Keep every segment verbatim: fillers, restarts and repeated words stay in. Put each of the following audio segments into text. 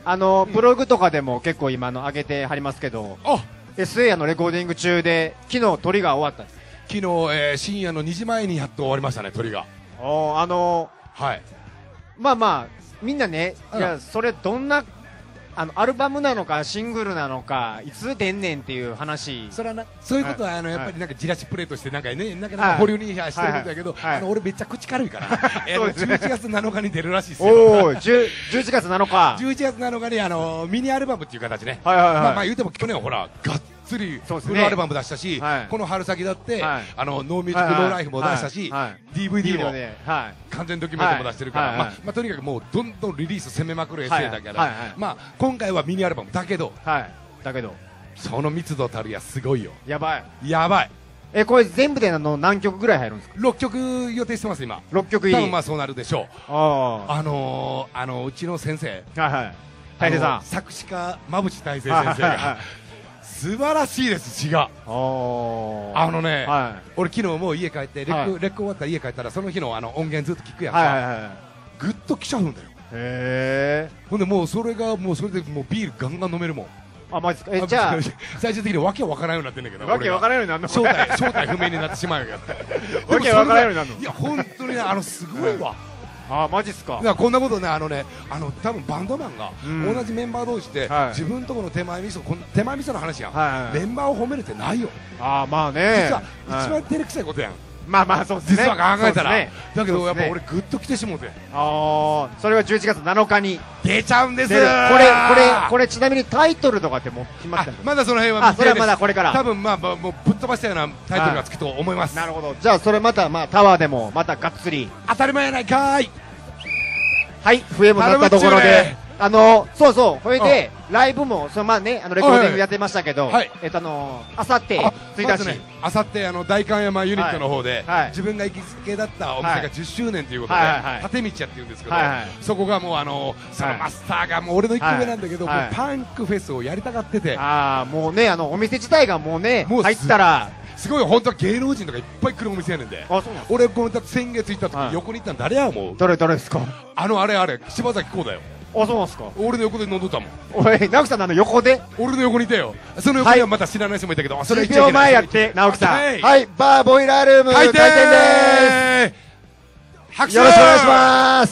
あの、ブログとかでも結構今の上げてはりますけど、エスエー のレコーディング中で、昨日鳥が終わったんです。 昨日、えー、深夜のにじまえにやっと終わりましたね、鳥が。 おあのー、はい。 まあまあ、みんなね、いや、それどんな、あの、アルバムなのか、シングルなのか、いつ出んねんっていう話。 それはな、そういうことは、あの、やっぱりなんか、じらしプレイとして、なんかね、なんか、なんか保留にしてるんだけど、あの、俺めっちゃ口軽いから、えー、じゅういちがつなのかに出るらしいですよ。 おー、じゅういちがつなのか。 じゅういちがつなのかに、あの、ミニアルバムっていう形ね。 はいはいはい。 まあまあ言うても、去年はほら、がっつり、フルアルバム出したし、この春先だって、あの、ノーミュージックノーライフも出したし、ディーブイディー も、完全ドキュメントも出してるから、まあ、まあ、とにかくもう、どんどんリリース攻めまくる エスエー だから、まあ、今回はミニアルバムだけど、 だけど、 その密度たるやすごいよ。 やばい。 やばい。 え、これ全部であの何曲ぐらい入るんですか？ ろっきょく予定してます、今。 ろっきょく入り。 多分まあそうなるでしょう。ああのー、あの、うちの先生。 はいはい。大勢さん。 作詞家、馬淵大成先生が。素晴らしいです、詩が。あのね、俺昨日もう家帰って、レック、レック終わったら家帰ったら、その日のあの音源ずっと聞くやんか。ぐっと来ちゃうんだよ。へえ。ほんでもうそれが、もうそれでもうビールガンガン飲めるもん。あ、マジですか。え、じゃあ最終的にわけわからんようになってんだけど、わけわからんようになるの。正体正体不明になってしまうよ。わけわからんようになるの。いや本当にね、あのすごいわ。あ、マジっすか。いやこんなことね、あのね、あの多分バンドマンが同じメンバー同士で自分とこの手前味噌、手前味噌の話やん。メンバーを褒めるってないよ。あ、まあね。実は一番照れくさいことやん。まあまあそうですね。実は考えたら、だけどやっぱ俺グッと来てしもうて。ああ、それはじゅういちがつなのかに出ちゃうんです。これこれこれちなみにタイトルとかっても決まってる？まだその辺は。あ、それはまだこれから。多分まあもうぶっ飛ばしたようなタイトルがつくと思います。なるほど。じゃあそれまたまあタワーでもまたがっつり。当たり前やないかーい。はい、笛も鳴ったところで。あのそうそう、それでライブもそのまあね、あのレコーディングやってましたけど、えっとあのあさってついたち、あさってあの代官山ユニットの方で自分が行きつけだったお店がじゅっしゅうねんということで、縦道屋っていうんですけど、そこがもうあのそのマスターがもう俺のいっこめなんだけど、パンクフェスをやりたがってて、ああもうね、あのお店自体がもうね入ったらすごい、本当は芸能人とかいっぱい来るお店やねんで。俺この先月行った時横に行ったの誰や思う？誰誰ですか？あのあれあれ柴咲コウだよ。あ、そうなんですか。俺の横で飲んどったもん。おい、直樹さんのあの横で？俺の横にいたよ。その横にはまた知らない人もいたけど、それいっちゃいけない。じゅうびょうまえやって、直樹さん。はい、バーボイラールーム開店でーす。拍手よろしくお願いします。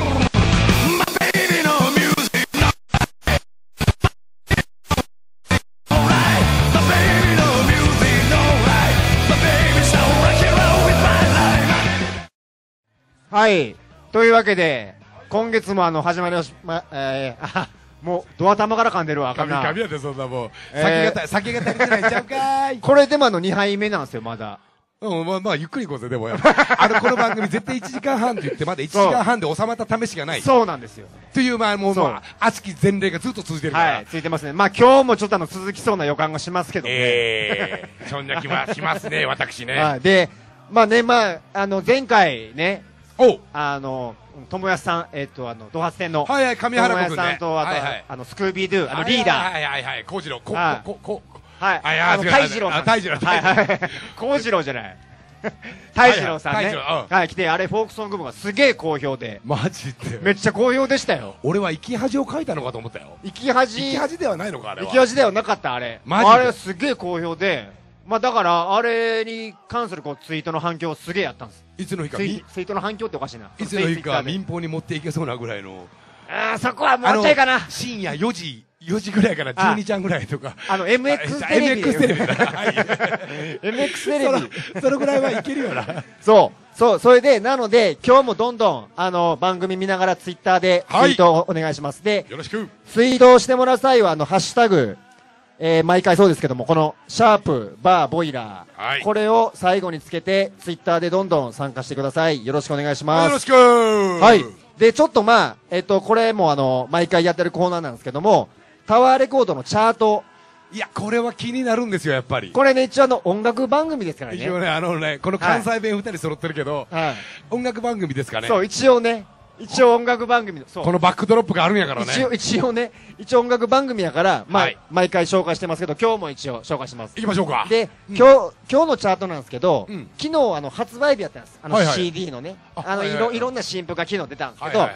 はい、というわけで今月もあの始まりまし、ま、えー、あ、もうドア玉から噛んでるわ。噛み噛みやで、そんなもう、えー、酒が酒が足りてないんちゃうかーい。これでもあのにはいめなんですよ、まだ。うん、まあまあゆっくり行こうぜ。でもやっぱあのこの番組絶対いちじかんはんって言ってまだいちじかんはんで収まった試しがない。そうなんですよ。というまあもう熱き前例がずっと続いてるから。はい、続いてますね。まあ今日もちょっとあの続きそうな予感がしますけどね。ええ、そんな気はしますね、私ね。はい、で、まあね、まああの前回ね、おあの友安さん、えっとあのドハツ店のはいはい、上原君ね、友安さんとあとあのスクービードゥあのリーダー、はいはいはい、幸次郎、こここはい、あの泰次郎さん、泰次郎、はいはい、幸次郎じゃない、泰次郎さんね、はい来て、あれフォークソング部がすげえ好評で、マジでめっちゃ好評でしたよ。俺は生き恥を書いたのかと思ったよ。生き恥、生き恥ではないのかあれは。生き恥ではなかった、あれ。あれすげえ好評で、まあだからあれに関するこうツイートの反響すげえやったんです。いつの日かツイートの反響っておかしいな。いつの日か民放に持っていけそうなぐらいの。ああ、そこはもうちょいかな。深夜よじよじぐらいからじゅうにちゃんぐらいとか。あの エムエックス テレビ。エムエックス テレビ。エムエックス テレビ。そのぐらいはいけるよな。そう。そう、それで、なので、今日もどんどん、あの、番組見ながらツイッターでツイートをお願いします。で、よろしく。ツイートをしてもらう際は、あの、ハッシュタグ、えー、毎回そうですけども、この、シャープ、バー、ボイラー、はい、これを最後につけて、ツイッターでどんどん参加してください。よろしくお願いします。よろしくはい。で、ちょっとまあ、えっと、これもあの、毎回やってるコーナーなんですけども、タワーレコードのチャート。いや、これは気になるんですよ、やっぱり。これね、一応あの、音楽番組ですからね。一応ね、あのね、この関西弁二人揃ってるけど、はい、音楽番組ですかね。そう、一応ね。一応音楽番組の、そう。このバックドロップがあるんやからね。一応、一応ね、一応音楽番組やから、まあ、はい、毎回紹介してますけど、今日も一応紹介します。行きましょうか。で、うん、今日、今日のチャートなんですけど、うん、昨日あの、発売日やったんです。あの シーディー のね。あの、いろ、いろんな新譜が昨日出たんですけど、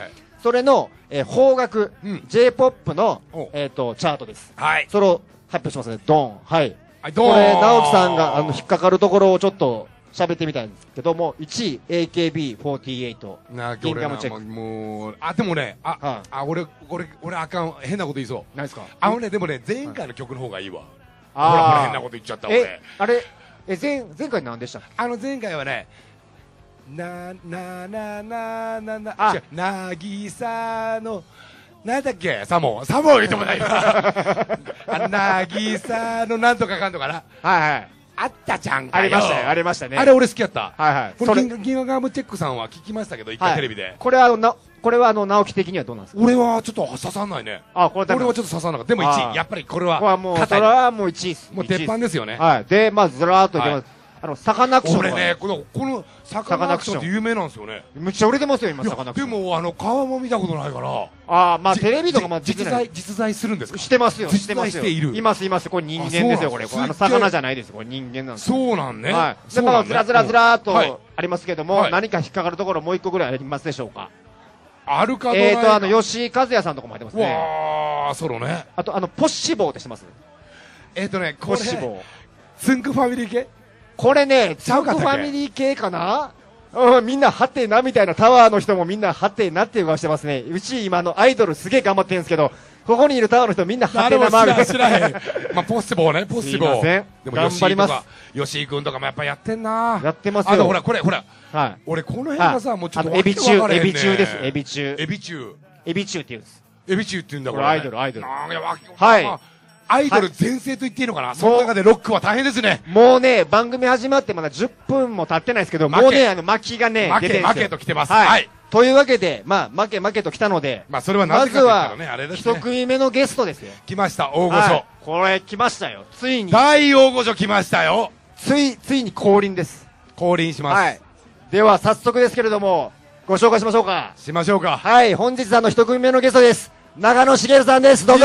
それの、えー、邦楽、 うん、 J-ポップ のお、 えっ、と、チャートです。 はい。 それを発表しますね。ドン。はい。 はい、ドン。 これ、直樹さんが、あの、引っかかるところをちょっと喋ってみたいんですけども、いちい、エーケービーフォーティーエイト。 なギンガムチェック。もう、あ、でもね、あ、はあ、あ、俺、俺、俺あかん、変なこと言いそう。 何ですか？ あのね、でもね、前回の曲の方がいいわ。 あほらほら、変なこと言っちゃった、俺。 え、あれ、え、前、前回何でしたっけ？ あの、前回はね、な、な、な、な、な、な、 あ、 違う、なぎさの、なんだっけ、サモン、サモン言ってもないわ。あ、なぎさのなんとかかんとかな。 はいはい。 あったじゃんかよ。ありましたよ、ありましたね。 あれ俺好きやった。 はいはい。 これ、ギンガムチェックさんは聞きましたけど、一回テレビで。 これは、あの、な、これはあの、直樹的にはどうなんですか？ 俺はちょっと刺さんないね。 あ、これ俺はちょっと刺さんなかった。でもいちい。やっぱりこれは。 これはもう、それはもういちいっす。 もう鉄板ですよね。 はい。で、まあ、ずらーっといきます。あの、サカナクション。 俺ね、この、この、サカナクションって有名なんですよね。 めっちゃ売れてますよ、今、サカナクション。 でも、あの、顔も見たことないから。 ああ、まあ、テレビとかも実在、実在するんですか？ してますよ、してますよ。 している。 います、います。これ人間ですよ、これ。あの、魚じゃないです。これ人間なんです。 そうなんね。 はい。で、まあ、ずらずらずらーっとありますけども、何か引っかかるところもう一個ぐらいありますでしょうか？ あるかどうか。 えっと、あの、吉井和也さんとかも入ってますね。 わー、ソロね。 あと、あの、ポッシボーってしてます？ えっとね、 ポッシボー。 ツンクファミリー系？ これね、ツンクファミリー系かな？うん、みんなはてなみたいな、タワーの人もみんなはてなっていう顔してますね。うち今のアイドルすげえ頑張ってるんですけど、ここにいるタワーの人みんなはてな回る。 知らへん。まあ、ポッシボーね、ポッシボー。 すいません。 でも頑張ります。 吉井くんとかもやっぱやってんな。 やってますよ。 あとほら、これ、ほら。 はい。 俺、この辺がさ、もうちょっとエビ中、エビ中です、エビ中。 エビ中。 エビ中って言うんです。 エビ中って言うんだ、 これアイドル、アイドル。 はい。アイドル全盛と言っていいのかな、その中でロックは大変ですね。 もうね、番組始まってまだじゅっぷんも経ってないですけど、もうね、あの、巻きがね、 負け、負けと来てます。 はい。というわけで、まあ、負け負けと来たので、 まあ、それはなぜかと言ったらね、あれですね。 一組目のゲストですよ。 来ました、大御所。 これ来ましたよ。ついに。 大大御所来ましたよ。 つい、ついに降臨です。 降臨します。はい。 では、早速ですけれども、ご紹介しましょうか。 しましょうか。 はい、本日さんの一組目のゲストです。長野茂さんです。どうぞ。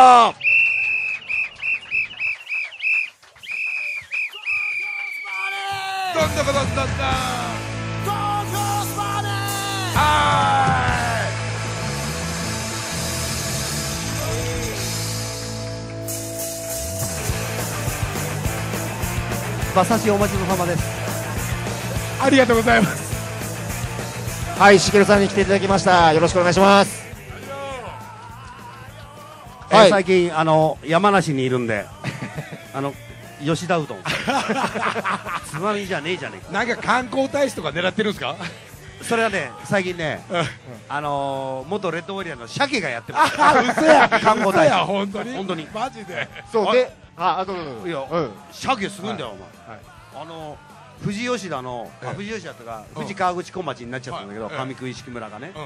どんどこどんどんどん東京スパネーはーい馬刺しお待ちの様です。 ありがとうございます。 はい、茂さんに来ていただきました。よろしくお願いします。 はい、最近あの山梨にいるんであの吉田うどんつまみじゃねえじゃねえか。 なんか観光大使とか狙ってるんですか？ それはね、最近ね、あのー、元レッドウォリアーの鮭がやってます。 あ、嘘や、 観光大使。 本当に本当にマジで。 そうで、あ、あ、どうぞどうぞ。 いや、鮭すごいんだよ、お前。あの富士吉田の、富士吉田とか富士河口小町になっちゃったんだけど、上久井式村がね。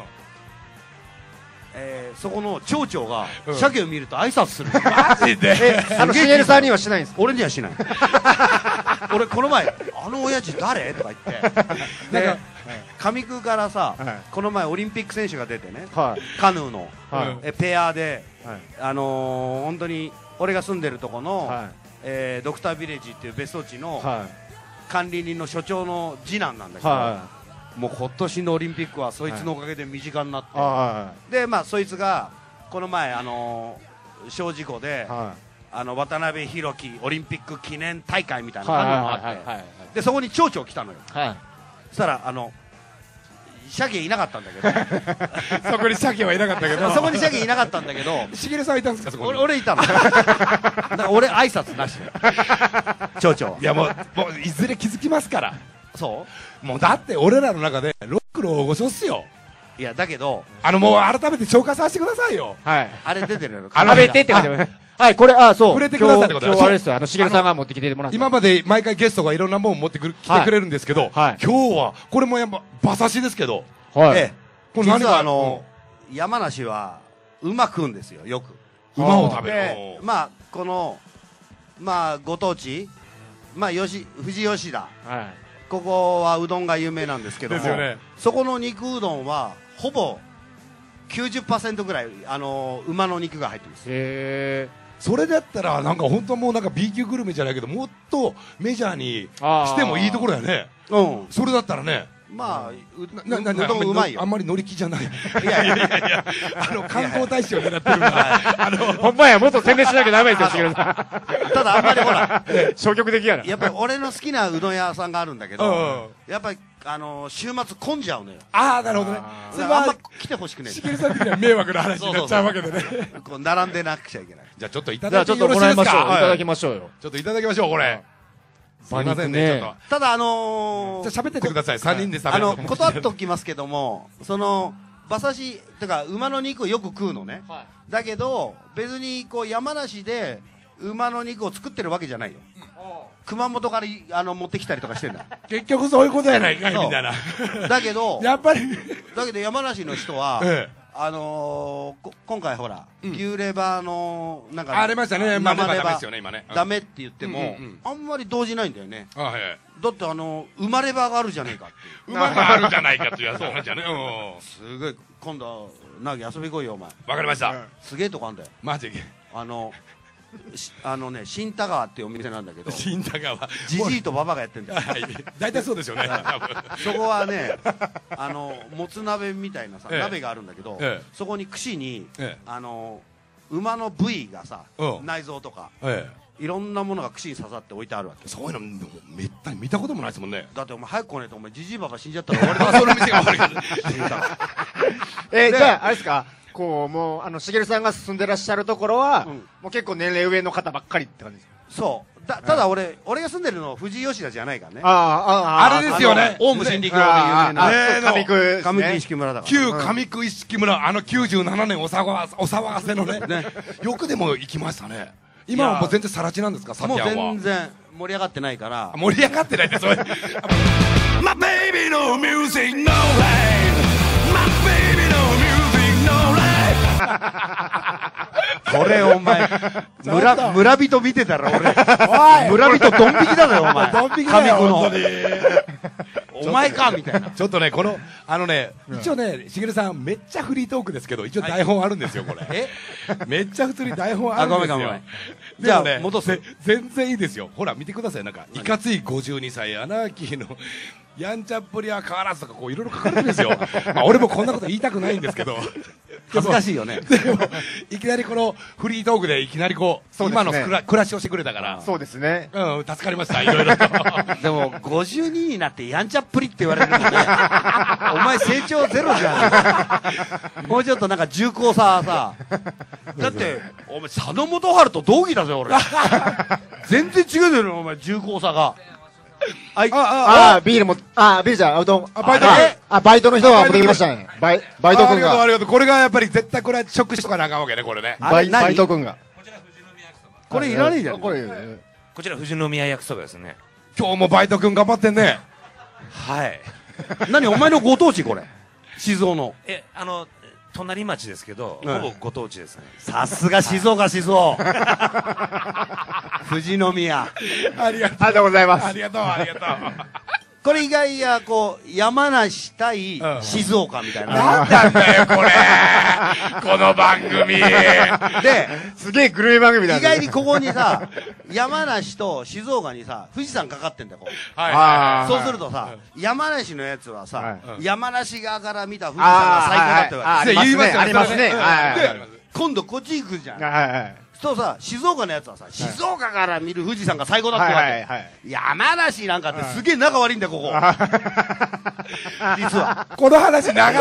えー、そこの町長が鮭を見ると挨拶する。 マジで。 あの茂さんにはしないんですか？ 俺にはしない。俺この前あの親父誰とか言ってなんか上空からさ、この前オリンピック選手が出てね、カヌーのえペアで、あの本当に俺が住んでるとこのえドクタービレッジっていう別荘地の管理人の所長の次男なんだけど。もう今年のオリンピックはそいつのおかげで身近になって、はい、でまあそいつがこの前あのー、小事故で、はい、あの渡辺裕樹オリンピック記念大会みたいなのがあってでそこに町長来たのよ、はい、そしたらあの鮭いなかったんだけどそこに鮭はいなかったけどそこに鮭いなかったんだけど茂さんいたんですかそこに？ 俺, 俺いたのだから俺挨拶なし町長いやもうもういずれ気づきますから。 そうもうだって俺らの中でロックの大御所っすよ。 いやだけどあのもう改めて紹介させてくださいよ。 はいあれ出てるよ。 あべてって書いてます。はいこれあそう触れてくださいってこと。 今日あれですよ。あの茂さんが持ってきてもらった。 今まで毎回ゲストがいろんなもん持ってくる来てくれるんですけど、今日はこれもやっぱ馬刺しですけど。 はい。これ何かあの山梨は馬食うんですよよく。 馬を食べる。 まあこのまあご当地まあ吉富士吉田。はい。ここはうどんが有名なんですけども、ね、そこの肉うどんはほぼ きゅうじゅっパーセント ぐらい、あのー、馬の肉が入ってます。 へー。それだったらなんか本当もうなんか B 級グルメじゃないけどもっとメジャーにしてもいいところやね。うん。それだったらね。 まあ、 う、な、な、 うどんうまいよ。 あんまり乗り気じゃない。いやいやいやいや、 あの、観光大使を狙ってるから。あの、 ほんまや、もっと宣伝しなきゃダメですよ、しげるさん。 ただあんまりほら、 消極的やな。 やっぱり俺の好きなうどん屋さんがあるんだけど、やっぱり、あの、週末混んじゃうのよ。 ああ、なるほどね。 それはあんま来てほしくねえ。 しげるさん的には迷惑な話になっちゃうわけでね。 こう、並んでなくちゃいけない。 じゃあちょっといただいてよろしいですか。いただきましょうよ。 ちょっといただきましょう、これ。すいませんね、ちょっと。 ただあのー、じゃあ喋っててください、さんにんで喋る。あの、断っておきますけども、その、馬刺し、てか、馬の肉をよく食うのね。だけど、別に、こう、山梨で、馬の肉を作ってるわけじゃないよ。熊本からあの持ってきたりとかしてんだ。 結局そういうことやないかいみたいな。 だけど、 やっぱり、 だけど山梨の人は、あのー、今回ほら、うん、牛レバーの、なんか、 ありましたね、生レバーダメですよね、今ね。 ダメって言っても、うんうんうん、あんまり動じないんだよね。あ、はい、だってあの、馬レバーがあるじゃねえかっていう。 馬があるじゃないかっていうやつなんじゃね。 すごい、今度、なぎ遊び来いよ、お前。 わかりました。 すげえとこあんだよ。 マジあの、あのね、新田川っていうお店なんだけど、 新田川じじいとばばがやってんだよ。 大体そうですよね。 そこはね、あのもつ鍋みたいなさ、鍋があるんだけど、そこに串にあの馬の部位がさ、内臓とかいろんなものが串に刺さって置いてあるわけ。 そういうのめったに見たこともないですもんね。 だってお前早く来ねえとお前じじいばば死んじゃったら終わりだ。 その店が悪いから。 え、じゃああれですか。こう、もう、あの、しげるさんが進んでらっしゃるところは、うん、もう結構年齢上の方ばっかりって感じですか。 そうだ、ただ俺、はい、俺が住んでるのは富士吉田じゃないからね。 ああ、あれですよね。 オウム真理教で有名な。 上区、 上区一色村だから。 旧上区一色村、あのきゅうじゅうななねんお騒がせのね。ねよくでも行きましたね。今はもう全然さら地なんですか、サティアンは。 もう全然盛り上がってないから。 盛り上がってないって、それ。My baby no music no life. My baby no music no life. これお前村村人見てたら俺村人ドン引きだよお前。 ドン引きだよ本当に。お前かみたいな。 ちょっとねこのあのね一応ねしげるさんめっちゃフリートークですけど一応台本あるんですよこれ。え？めっちゃ普通に台本あるんですよ。 あごめんごめん。 じゃあね戻せ全然いいですよ。ほら見てくださいなんかいかついごじゅうにさいアナーキーのやんちゃっぷりは変わらずとかこういろいろ書かれてるんですよ。まあ俺もこんなこと言いたくないんですけど。 恥ずかしいよね。 でもいきなりこのフリートークでいきなりこう今の暮らしをしてくれたからそうですね。 うん助かりましたいろいろと。 でもごじゅうにになってやんちゃっぷりって言われるのね。お前成長ゼロじゃん。もうちょっとなんか重厚ささ。だってお前佐野元春と同期だぞ俺。全然違うよお前重厚さが。 あああビールもあビールじゃんうどんあバイトあバイトの人が持ってきましたね。バイバイト君がありがとうありがとう。これがやっぱり絶対これは食しとかなあかんわけねこれね。 バイバイト君がこれいらねえじゃん。 こちら富士宮焼きそばですね。 今日もバイト君頑張ってんね。 はい。 何お前のご当地これ静岡の。 えあの隣町ですけど、ほぼご当地ですね。 さすが静岡静岡。富士宮。 ありがとう。 ありがとうございます。 ありがとうありがとう。 これ意外やこう山梨対静岡みたいな。 なんなんだよこれ。この番組。 ですげえグルメ番組だね。 意外にここにさ山梨と静岡にさ富士山かかってんだよ。 はいそうするとさ山梨のやつはさ山梨側から見た富士山が最高だってわけ。 言いますよね。 ありますね。 今度こっち行くじゃん。そうさ静岡のやつはさ静岡から見る富士山が最高だってわけ。山梨なんかってすげえ仲悪いんだよここ。実はこの話長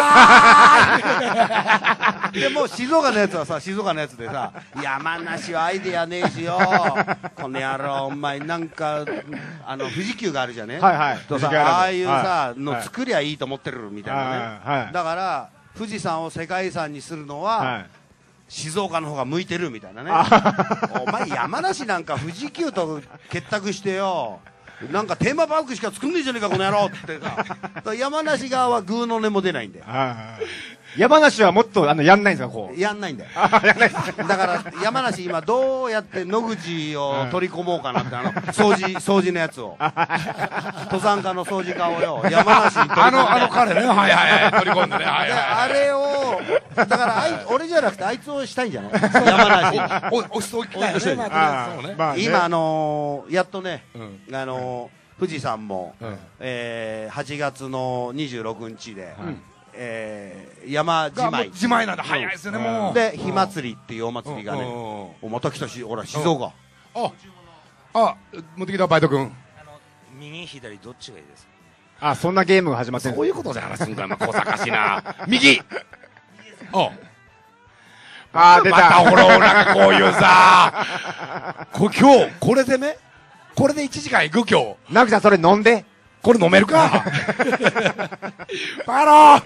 い。でも静岡のやつはさ静岡のやつでさ山梨はアイデアねえしよこの野郎お前なんかあの富士急があるじゃね。とさああいうさの作りゃいいと思ってるみたいなね。だから富士山を世界遺産にするのは静岡の方が向いてるみたいなね。お前山梨なんか富士急と結託してよなんかテーマパークしか作んねえじゃねえかこの野郎ってさ。山梨側はグーの音も出ないんだよ。 山梨はもっとあのやんないんですかこう。 やんないんだよ。だから山梨今どうやって野口を取り込もうかなってあの掃除掃除のやつを登山家の掃除家をよ山梨に取り込んであのあの彼ねはいはいはい取り込んでねはいはいあれをだからあい俺じゃなくてあいつをしたいんじゃない山梨おおしそうきたよね。 今あのやっとねあの富士山も、えー、はちがつのにじゅうろくにちで、えー、山じまい。 じまいなんだ、早いですよね、もう。 で、火祭りっていうお祭りがね、お、また来たし、ほら、静岡。 あ、あ、持ってきた、バイト君。 右、左、どっちがいいですか？ あ、そんなゲームが始まってる。 そういうことで話すんか、小賢しな。右ああ、出た。またほら、なんかこういうさ、こ今日、これでね、これでいちじかん行く今日。 直樹さん、それ飲んで。 これ飲めるかバカ野郎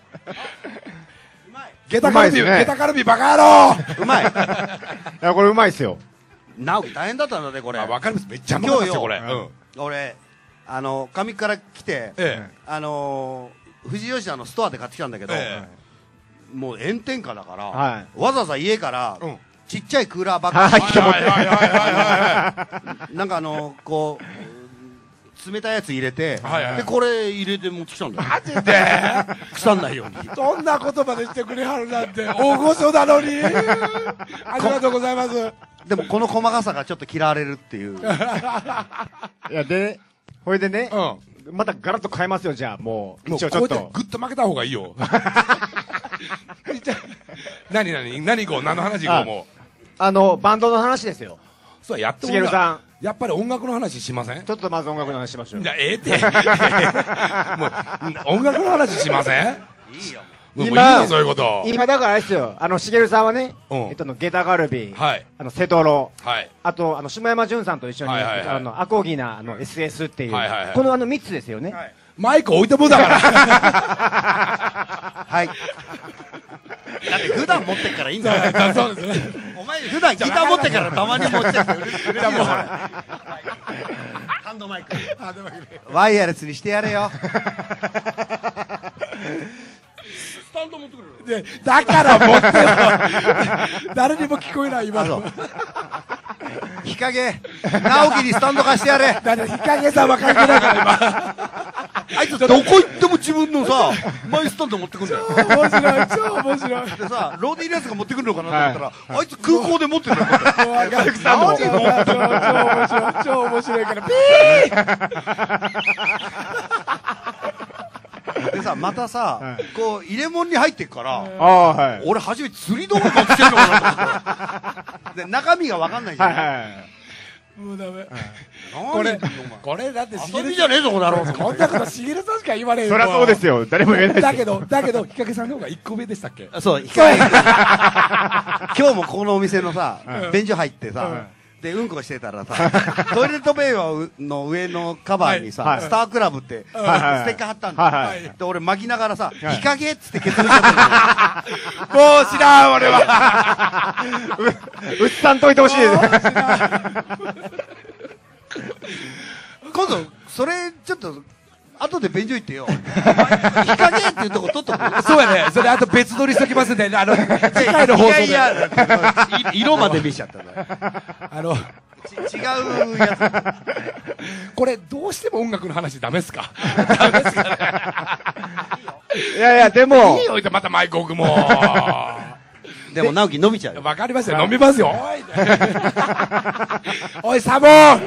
ゲタカルビ、ゲタカルビバカ野郎うまい。いや、これうまいっすよ。 直樹大変だったんだね、これ。 わかります。めっちゃうまかったですよ、これ。 俺、あの、上から来て、あの、富士吉田のストアで買ってきたんだけど、もう炎天下だから、わざわざ家から、ちっちゃいクーラーバッグなんかあの、こう、冷たいやつ入れて、で、これ入れて持ってきたんだよ。 マジで腐んないように。 そんな言葉でしてくれはるなんて、大御所なのにありがとうございます。 でもこの細かさがちょっと嫌われるっていう。 いや、で、これでね、またガラッと変えますよ、じゃあ、もう。 一応ちょっと。ぐっと負けた方がいいよ。何何何こう何の話こうもう。 あの、バンドの話ですよ。 そう、やってもらう。しげるさん。 やっぱり音楽の話しません？ ちょっとまず音楽の話しましょう。 じゃあ、ええって。もう、音楽の話しません？ いいよ。 今、 そういうこと。 今だからあれですよ、あの、しげるさんはね、えっと、ゲタガルビ、あの、セトロ、あと、あの、下山潤さんと一緒に、あの、アコギな、あの、エスエス っていう、このあのみっつですよね。 マイク置いてもだから。 はい。だって普段持ってっからいいんだよ。 そうですね。 お前普段ギター持ってからたまに持ってってうれしいよ。ハンドマイク。ワイヤレスにしてやれよ。スタンド持ってくる。 だから持ってよ。誰にも聞こえない今の。 日陰、直樹にスタンド貸してやれ。 だって日陰さんは関係ないから今。 あいつどこ行っても自分のさ、マイスタンド持ってくんだよ。 面白い、超面白い。 でさ、ローディーのやつが持ってくるのかなと思ったら、あいつ空港で持ってるんだよ。 ガルクさんも。超面白い、超面白いから、ピーでさ、またさ、こう、入れ物に入ってっから、俺初め釣り道具持ってきてんのかなと思って。で、中身がわかんないじゃん。 もうダメ。 これ、 これだってしげるじゃねえぞ、この野郎。 こんなことしげるさんしか言われへん。 そりゃそうですよ。誰も言えないです。 だけど、だけど、日陰さんの方がいっこ上でしたっけ？ そう、日陰。今日もここのお店のさ、便所入ってさ、で、うんこしてたらさ、トイレットペーパーの上のカバーにさ、スタークラブって、ステッカー貼ったんだよ。で、俺巻きながらさ、日陰っつって削れちゃった。 もう知らん、俺は。 うっさんといてほしいです。 今度、それ、ちょっと、後で便所行ってよ。日陰っていうとこ取っとく。 そうやね。それあと別撮りしときますんで、あの、次回の放送で。 いやいや、色まで見しちゃったんだよ。 あの、 違うやつ。 これ、どうしても音楽の話ダメっすか？ダメっすかね。 いやいや、でも。 いいよ、またマイク置くもん。 でも、直樹伸びちゃうよ。 わかりますよ、飲みますよ。おい、おい、サボン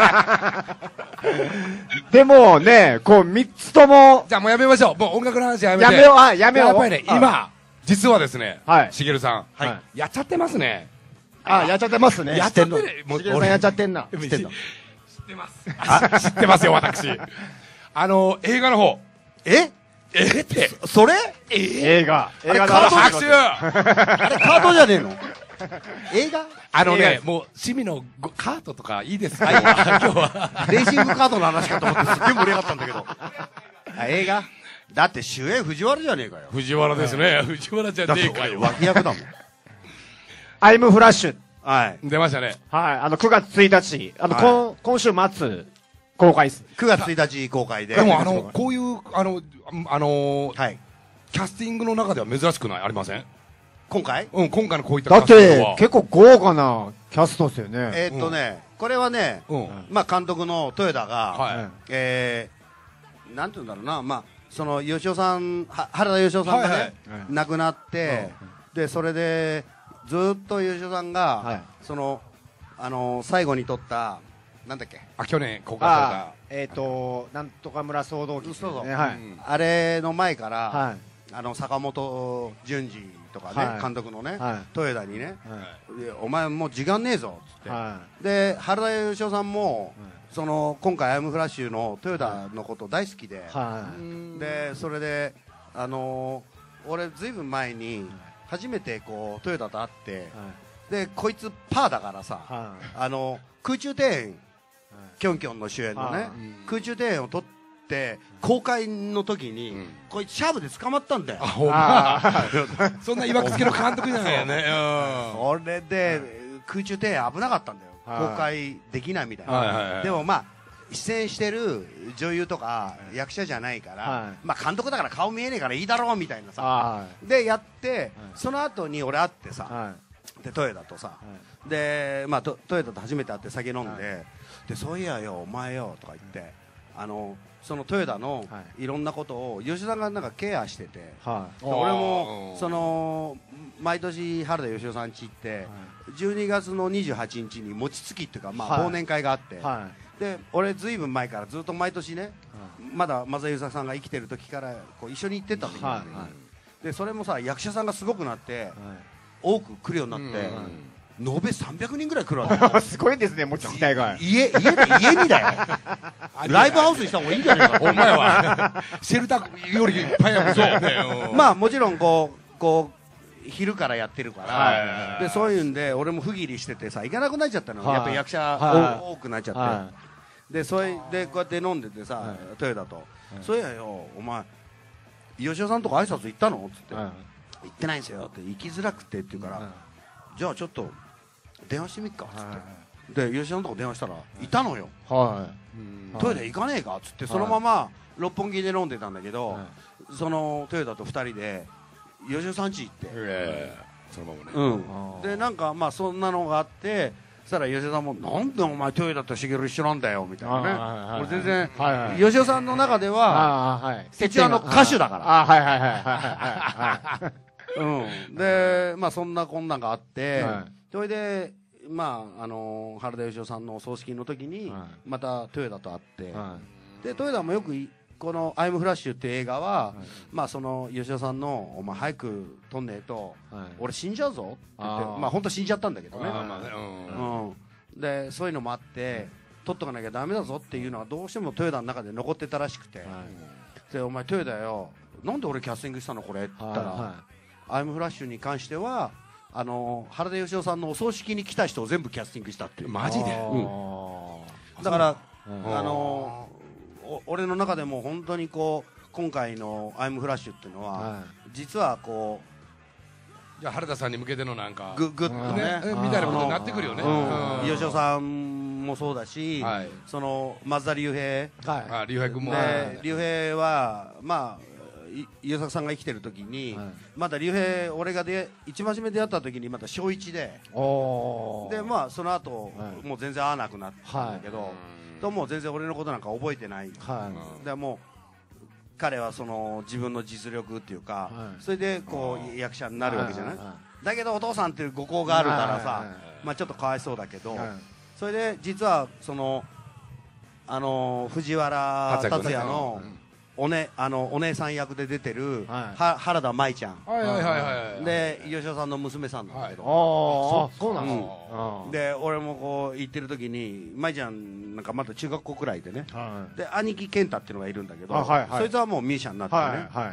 でもね、こう、三つとも。 じゃあもうやめましょう。もう音楽の話やめて。 やめよう、あ、やめよう。 やっぱりね、今、実はですね、 はい。 しげるさん。はい。やっちゃってますね。 あ、やっちゃってますね。 やっちゃってる。 もう、しげるさんやっちゃってんな。 知ってんの？ 知ってます。知ってますよ、私。あの、映画の方。 ええって。 それ映画。 映画カード拍手あれ、カードじゃねえの？映画？ あのね、もう、趣味のカートとかいいですか？今日は。 レーシングカードの話かと思ってすっげえ盛り上がったんだけど。あ、映画？だって主演藤原じゃねえかよ。 藤原ですね。藤原じゃねえかよ。 脇役だもん。 アイムフラッシュ。 はい。 出ましたね。 はい。あの、くがつついたち。あの、今、今週末、公開です。 くがつついたち公開で。 でも、あの、こういう、あの、あの、 はい。 キャスティングの中では珍しくないありません？ 今回？ うん、今回のこういっただって結構豪華なキャストですよね。 えっとね、これはね、まあ監督の豊田が、えー、なんていうんだろうな、まあその吉尾さん、原田吉尾さんがね亡くなって、でそれでずっと吉尾さんがそのあの最後に撮ったなんだっけ、 あ、去年公開された、えっと、なんとか村騒動記ですね。 そうそう、 はい。 あれの前から、 はい、 あの坂本淳二とかね、はい、監督のね、はい、豊田にね、はい、お前もう時間ねえぞっつって、はい、で原田芳雄さんも、はい、その今回アイムフラッシュの豊田のこと大好きで、はい、でそれであのー、俺ずいぶん前に初めてこう豊田と会って、はい、でこいつパーだからさ、はい、あの空中庭園、はい、キョンキョンの主演のね、はい、空中庭園を撮ってで公開の時に、うん、こいつシャーブで捕まったんだよ。 そんないわくつけの監督じゃないよね。 それで空中庭園危なかったんだよ、公開できないみたいな。でもまあ出演してる女優とか役者じゃないから、はい、まあ監督だから顔見えねえからいいだろうみたいなさ、はい、でやって、はい、その後に俺会ってさ、はい、で豊田とさ、はい、でまあと豊田と初めて会って酒飲んで、はい、でそういやよお前よとか言ってあのその豊田のいろんなことを吉田がなんかケアしてて、はい、俺もその毎年原田芳雄さん家行って、はい、じゅうにがつのにじゅうはちにちに餅つきっていうか、まあ、忘年会があって、はい、で俺ずいぶん前からずっと毎年ね、はい、まだ正優さんが生きてる時からこう一緒に行ってた時に、はい、でそれもさ役者さんがすごくなって、はい、多く来るようになって、うん、延べさんびゃくにんぐらい来るわけすごいですね、餅つき大会。 家、家、家にだよ。ライブハウスにした方がいいんじゃないか。 お前は、シェルターよりいっぱいやもんね。 まあもちろんこう、こう、昼からやってるから、で、そういうんで、俺も不義理しててさ、行かなくなっちゃったの。やっぱ役者多くなっちゃって。で、それでこうやって飲んでてさ、豊田と。そういやよ、お前、吉尾さんとか挨拶行ったのつって。行ってないんですよって、行きづらくてって言うから、じゃあちょっと、電話してみっかっつって、はい、で吉田のとこ電話したら、はい、いたのよ、はい、トイレ行かねえかっつって、そのまま六本木で飲んでたんだけど、はい、その豊田とふたりで吉田さん家行って、 えー、そのままね、うん、でなんかまあそんなのがあって、そしたら吉田さんもなんでお前豊田と茂一緒なんだよみたいなね、はい、俺全然、はいはい、吉田さんの中では、はい、一応あの歌手だから、あはいはいはいはいはいうん、でまあそんなこんなんがあって、はい、それで、まああのー、原田芳雄さんのお葬式の時に、はい、また豊田と会って、はい、で豊田もよくこの「アイムフラッシュ」っていう映画は、はい、まあその芳雄さんの「お前早く撮んねえと、はい、俺死んじゃうぞ」って言って、まあ本当死んじゃったんだけどね、うんうん、でそういうのもあって撮っとかなきゃダメだぞっていうのはどうしても豊田の中で残ってたらしくて、はい、でお前豊田よなんで俺キャスティングしたのこれって言ったら、はいはい、アイムフラッシュに関してはあの原田芳雄さんのお葬式に来た人を全部キャスティングしたっていう。 マジで、うん、だからあの俺の中でも本当にこう今回の「アイムフラッシュ」っていうのは、はい、実はこうじゃあ原田さんに向けてのなんかグッとねみたいなことになってくるよね。 芳雄さんもそうだし、はい、その松田龍平、 はい、あ龍平君も龍平はまあ優作さんが生きてる時に、はい、まだ龍平俺がで一番初め出会った時にまだ小いちででまあその後、はい、もう全然会わなくなったんだけど、はい、ともう全然俺のことなんか覚えてない、はい、でもう彼はその自分の実力っていうか、はい、それでこう役者になるわけじゃない、はいはいはい、だけどお父さんっていうご功があるからさ、はいはいはい、まあちょっとかわいそうだけど、はい、それで実はそのあの藤原竜也のおね、あのお姉さん役で出てる、はい、は原田舞ちゃん、はいはいはいはい、で吉尾さんの娘さんなんだけど、 はい、ああそうなの、 うん、で俺もこう行ってる時に舞ちゃんなんかまだ中学校くらいでね、はい、で兄貴健太っていうのがいるんだけど、はいはい、そいつはもうミュージシャンになってね、はいはい、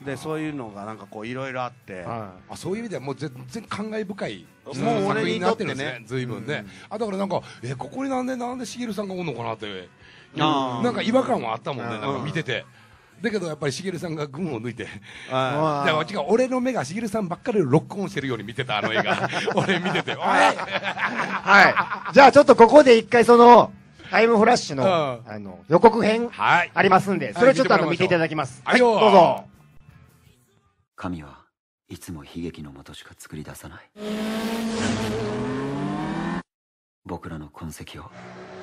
でそういうのがなんかこういろいろあって、 はい、あそういう意味ではもう全然感慨深いもう俺になってるんですね、随分ね、うん、あだからなんかえここになんでなんで茂さんがおんのかなってなんか違和感はあったもんね、なんか見てて。だけどやっぱり茂さんが群を抜いて、あだから違う俺の目が茂さんばっかりロックオンしてるように見てたあの映画俺見てて、 はい。じゃあちょっとここで一回そのタイムフラッシュの、うん、あの予告編ありますんで、はい、それをちょっとあの見ていただきます。はい、どうぞ。 神はいつも悲劇のもとしか作り出さない。僕らの痕跡を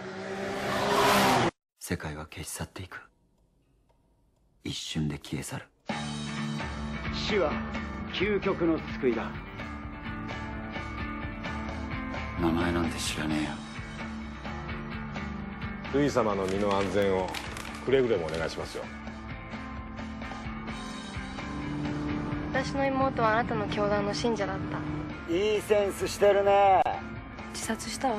世界は消し去っていく。一瞬で消え去る。 死は究極の救いだ。 名前なんて知らねルイ様の身の安全をくれぐれもお願いしますよ。 私の妹はあなたの教団の信者だった。 いいセンスしてるね。 自殺したわ。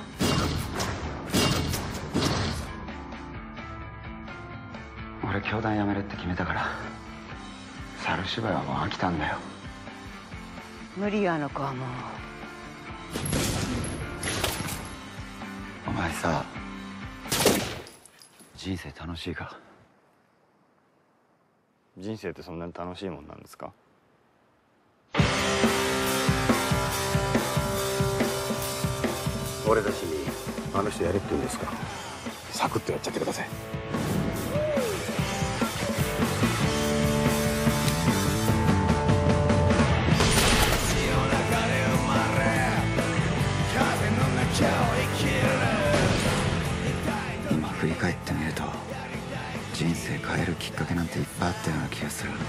俺教団辞めるって決めたから、猿芝居はもう飽きたんだよ。 無理よ、あの子はもう。 お前さ、人生楽しいか？ 人生ってそんなに楽しいもんなんですか？ 俺たちにあの人やれって言うんですか？サクッとやっちゃってください。 今振り返ってみると、人生変えるきっかけなんていっぱいあったような気がする。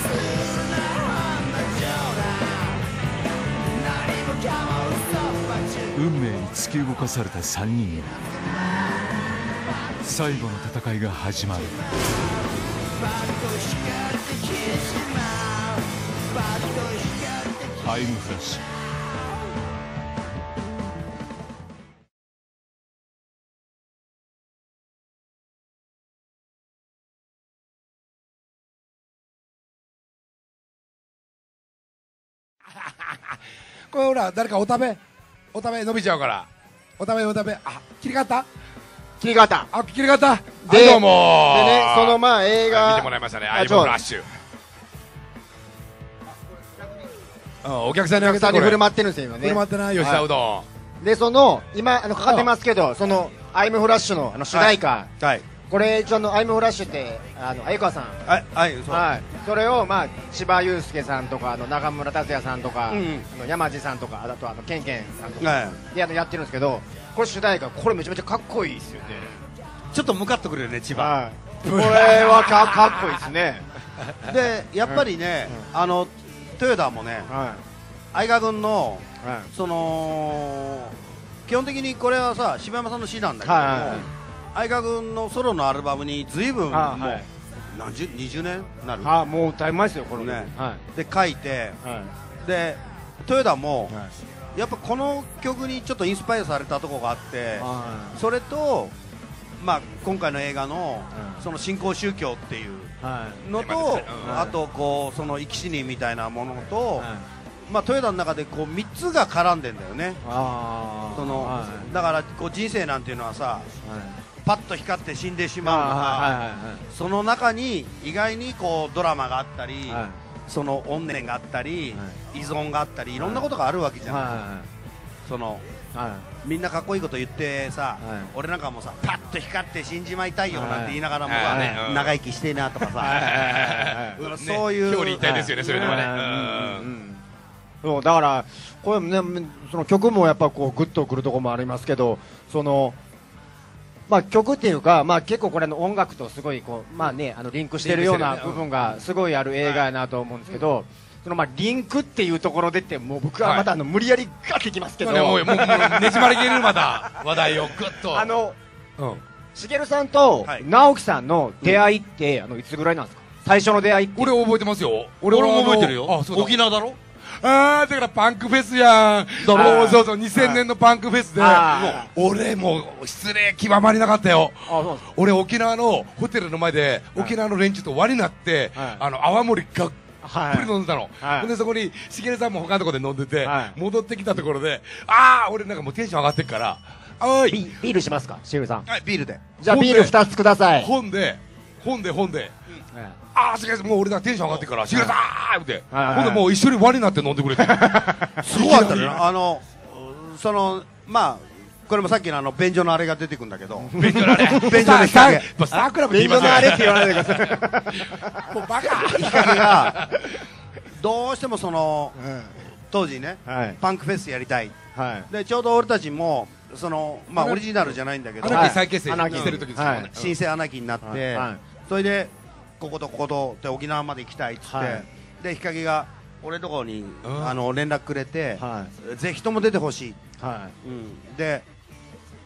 運命に突き動かされたさんにんの最後の戦いが始まる。タイムフラッシュ。 これほら、誰かお食べお食べ伸びちゃうから、お食べお食べ。あ、切り替わった、 切り替わった。 あ、切り替わった。 で、 どうもでね、そのまあ映画見てもらいましたね、アイボンラッシュ。お客さんにあげた、 お客さんに振る舞ってるんですよ今ね。 振る舞ってない、吉田うどん。で、その今あのかかってますけど、そのアイムフラッシュのあの主題歌。はい。これ一応のアイムフラッシュってあの鮎川さん。 はいはいそう。 はい。それをまあ千葉雄介さんとかあの中村達也さんとか、あの山地さんとかあとあのケンケンさんとかであのやってるんですけど、これ主題歌これめちゃめちゃかっこいいですよね。 ちょっと向かってくるよね千葉。 これはかかっこいいですね。 でやっぱりねあの豊田もね相川君のその基本的にこれはさ柴山さんの詩なんだけども。相川君のソロのアルバムにずいぶんもう何十にじゅうねんなる。 ああもうだいぶ前ですよこれね。 で書いてで豊田もやっぱこの曲にちょっとインスパイアされたところがあって、それとまあ今回の映画のその新興宗教っていうのとあとこうその生き死にみたいなものと。まあ、豊田の中でこうみっつが絡んでんだよね。そのだからこう人生なんていうのはさ、パッと光って死んでしまうのが、その中に意外にこうドラマがあったり、その怨念があったり、依存があったりいろんなことがあるわけじゃない。そのみんなかっこいいこと言ってさ、俺なんかもさパッと光って死んじまいたいよなんて言いながらも長生きしてえなとかさ、そういう表裏一体ですよねそれでもね。 そうだからこれねその曲もやっぱこうグッとくるところもありますけど、そのまあ曲っていうかまあ結構これの音楽とすごいこうまあねあのリンクしてるような部分がすごいある映画やなと思うんですけど、そのまあリンクっていうところでってもう僕はまたあの無理やりガッてきますけど、 もうねじまりげるまた話題をグッとあのしげるさんと直樹さんの出会いってあのいつぐらいなんですか？最初の出会いって。 俺覚えてますよ。 俺も覚えてるよ。沖縄だろ。 ああだからパンクフェスやん。そうそうそうにせんねんのパンクフェスで俺もう失礼極まりなかったよ。俺沖縄のホテルの前で沖縄の連中と輪になってあの泡盛がっぷり飲んでたの。でそこにしげるさんも他のところで飲んでて戻ってきたところでああ俺なんかもうテンション上がってっからおいビールしますかしげるさん。 はいビールで。 じゃあビールふたつください。 本で本で本でああ、しげるさん、もう俺だテンション上がってから、しげるさーって、ほんでもう一緒に輪になって飲んでくれて、 すごかったね。あの、その、まあ、これもさっきのあの便所のあれが出てくるんだけど、 便所のあれ、 便所の日陰、 サークラブって言いますよ。 便所のあれって言わないでください。 もうバカ。 日陰がどうしてもその当時ね、パンクフェスやりたい。でちょうど俺たちもそのまあオリジナルじゃないんだけど、 アナキー再結成してる時ですよね。 新生アナキーになって、それで。こことこことって沖縄まで行きたいっつって、はい、で日陰が俺のところに、うん、あの連絡くれて、はい、ぜひとも出てほしい、はいうん、で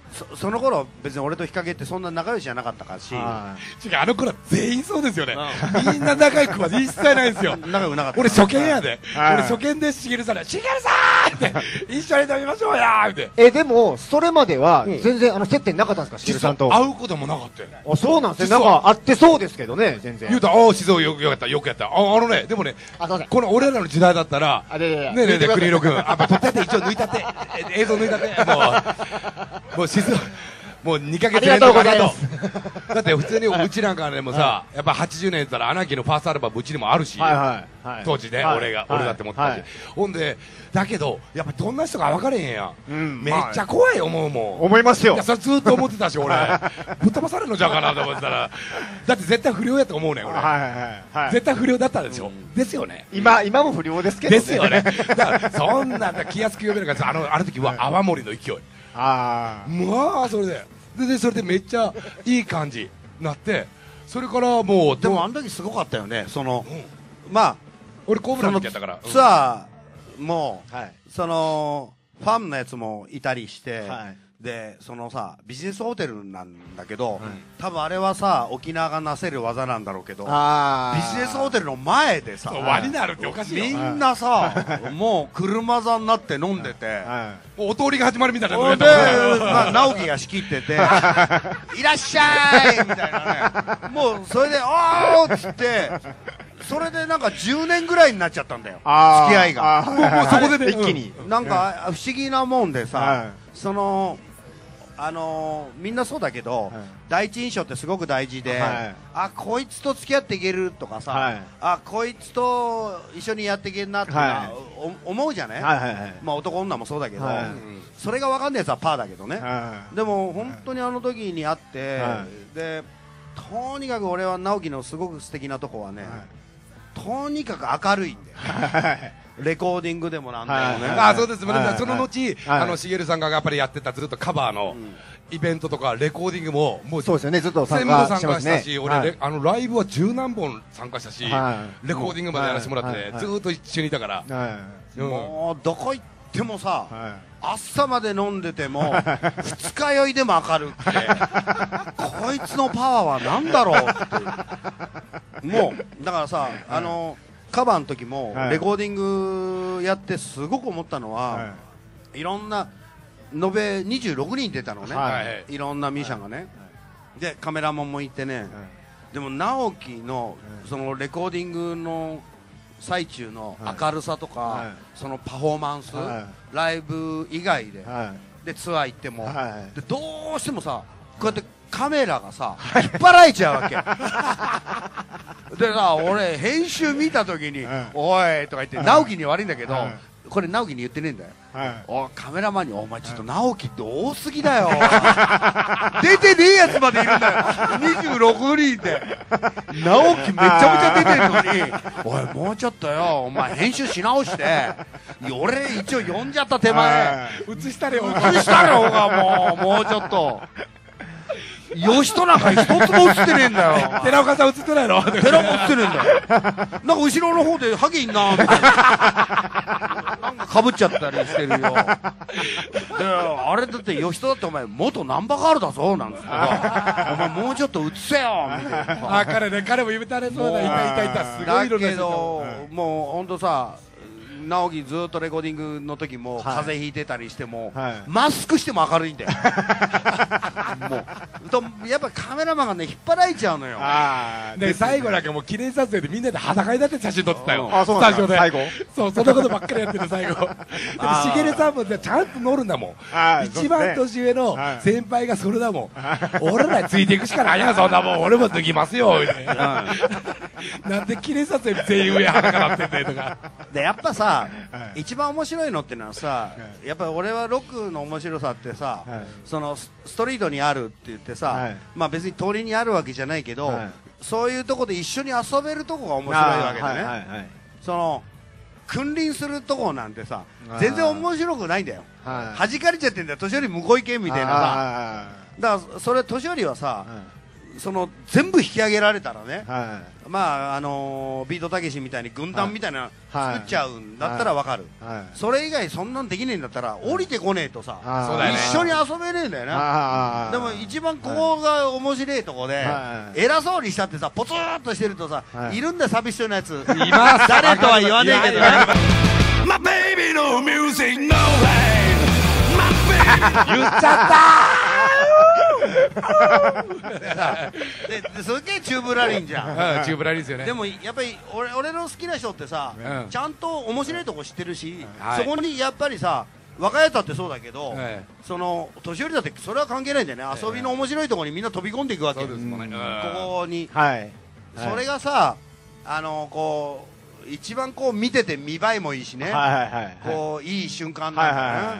そ, その頃別に俺と日陰ってそんな仲良しじゃなかったからし、違う、 あの頃は全員そうですよね、みんな仲良くは一切ないんですよ、 仲良くなかった。 俺初見やで、俺初見でしげるさんにしげるさーって一緒に飲みましょうやーって。 えでもそれまでは全然あの接点なかったんですか、しげるさんと。 会うこともなかったよね。 あ、そうなんですね。なんか会ってそうですけどね、全然。 言うたら、ああ、静岡よくやった、よくやった。あ、あのね、でもね、この俺らの時代だったら、ねえねえねえ、国広君、あ、撮ってて、一応抜いたって、映像抜いたって、もう、もう静岡、もうにかげつ連続ありがとう。だって普通にうちなんかでもさ、やっぱはちじゅうねんやったらアナキーのファーストアルバムうちにもあるし、当時ね、俺が、俺だって思ってたし。ほんで、だけど、やっぱどんな人か分かれへんやん。めっちゃ怖い思うもん。 思いますよ。 いや、それずっと思ってたし、俺。ぶっ飛ばされるのじゃうかなと思ってたら、だって絶対不良やと思うねん、俺。絶対不良だったでしょ。ですよね。 今、今も不良ですけどね。 ですよね。だから、そんな気安く呼べるから、あの、あの時は泡盛の勢い。 ああ。 まあ、それで。で、それでめっちゃいい感じになって、それからもう、 でもあの時すごかったよね、その、まあ、 俺コブラの時やったから。 ツアーも、その、ファンのやつもいたりして、で、そのさ、ビジネスホテルなんだけど、多分あれはさ、沖縄がなせる技なんだろうけど、ビジネスホテルの前でさ、 輪になるっておかしいよ。 みんなさ、もう車座になって飲んでて、 お通りが始まるみたいなので、まあ、直樹が仕切ってて、いらっしゃいみたいなね、もうそれで、おーっつって、それでなんかじゅうねんぐらいになっちゃったんだよ、付き合いが。 もうそこでね、 一気に。なんか不思議なもんでさ、その、あのー、みんなそうだけど、はい、第一印象ってすごく大事で、はい、あ、こいつと付き合っていけるとかさ、はい、あ、こいつと一緒にやっていけるなって、はい、思うじゃない、はいはいはい、まあ男女もそうだけど、はい、それが分かんないやつはパーだけどね、はい、でも本当にあの時に会って、はい、でとにかく俺は直樹のすごく素敵なとこはね、はい、とにかく明るいんだよ、はい、レコーディングでもなんだよね。 あ、そうです。その後、あのしげるさんがやっぱりやってたずっとカバーのイベントとかレコーディングももうそうですよね。ずっと全部参加したし、俺あのライブは十何本参加したし、レコーディングまでやらせてもらってずっと一緒にいたから。 もうどこ行ってもさ、朝まで飲んでても二日酔いでも明るくて、こいつのパワーはなんだろうって。もうだからさ、あの。カバーの時もレコーディングやってすごく思ったのは、はい、いろんな延べにじゅうろくにん出たのね、はい、いろんなミュージシャンがね、はい、でカメラマンもいてね、はい、でも直樹のそのレコーディングの最中の明るさとか、はい、そのパフォーマンス、はい、ライブ以外で、はい、でツアー行っても、はい、でどうしてもさこうやってカメラがさ引っ張られちゃうわけでさ、俺編集見た時に「おい」とか言って直樹に悪いんだけど、これ直樹に言ってねえんだよ、おカメラマンに「お前ちょっと直樹って多すぎだよ出てねえやつまでいるんだよにじゅうろくにんで直樹めちゃめちゃ出てるのにおいもうちょっとよお前編集し直して俺一応呼んじゃった手前映したれよ映したれよがもうもうちょっと吉となんか一つも映ってねえんだよ。 寺岡さん映ってないの？ 寺岡映ってねえんだよ。なんか後ろの方でハゲいんなーみたいな。なんか被っちゃったりしてるよ。で、あれだって吉とだってお前元ナンバーガールだぞなんつってさ、お前もうちょっと映せよみたいな。 あ、彼ね、彼も言うたれそうだ。いたいたいた。すごい色だけど、もうほんとさ、直樹ずっとレコーディングの時も風邪ひいてたりしても、はい、マスクしても明るいんだよもうとやっぱカメラマンがね引っ張られちゃうのよ。 あで最後だけもう記念撮影でみんなで裸になって写真撮ってたよ、スタジオで。最後そうそんなことばっかりやってる最後でもしげるさんもちゃんと乗るんだもん。一番年上の先輩がそれだもん。俺らについていくしかないやんそんなもん。俺も脱ぎますよみたいななんで記念撮影全員上裸なってんだよとかでやっぱさはい、一番面白いのってのはさ、はい、やっぱり俺はロックの面白さってさ、はい、そのストリートにあるって言ってさ、はい、まあ別に通りにあるわけじゃないけど、はい、そういうとこで一緒に遊べるとこが面白いわけでね、はいはいはい、その君臨するとこなんてさ全然面白くないんだよ、はい、弾かれちゃってんだよ年寄り向こう行けみたいなさ。だからそれ年寄りはさ、はいその全部引き上げられたらね、はい、まああのー、ビートたけしみたいに軍団みたいなの作っちゃうんだったらわかる、はいはい、それ以外そんなんできねえんだったら降りてこねえとさ、はい、一緒に遊べねえんだよな。でも一番ここが面白いとこで、はい、偉そうにしたってさポツーっとしてるとさ、はい、いるんだよ寂しそうなやついます誰とは言わねえけどねMy baby no music no pain My baby 言っちゃったですっげえチューブラリンじゃんチューブラリンですよね。 でもやっぱり 俺, 俺の好きな人ってさ、うん、ちゃんと面白いとこ知ってるし、はい、そこにやっぱりさ若いやつだってそうだけど、はい、その年寄りだってそれは関係ないんだよね、はい、遊びの面白いところにみんな飛び込んでいくわけですもんね、ここに、はい、それがさあのこう一番こう見てて見栄えもいいしね、はいはいはい、こういい瞬間なんだよね、はいはいはい、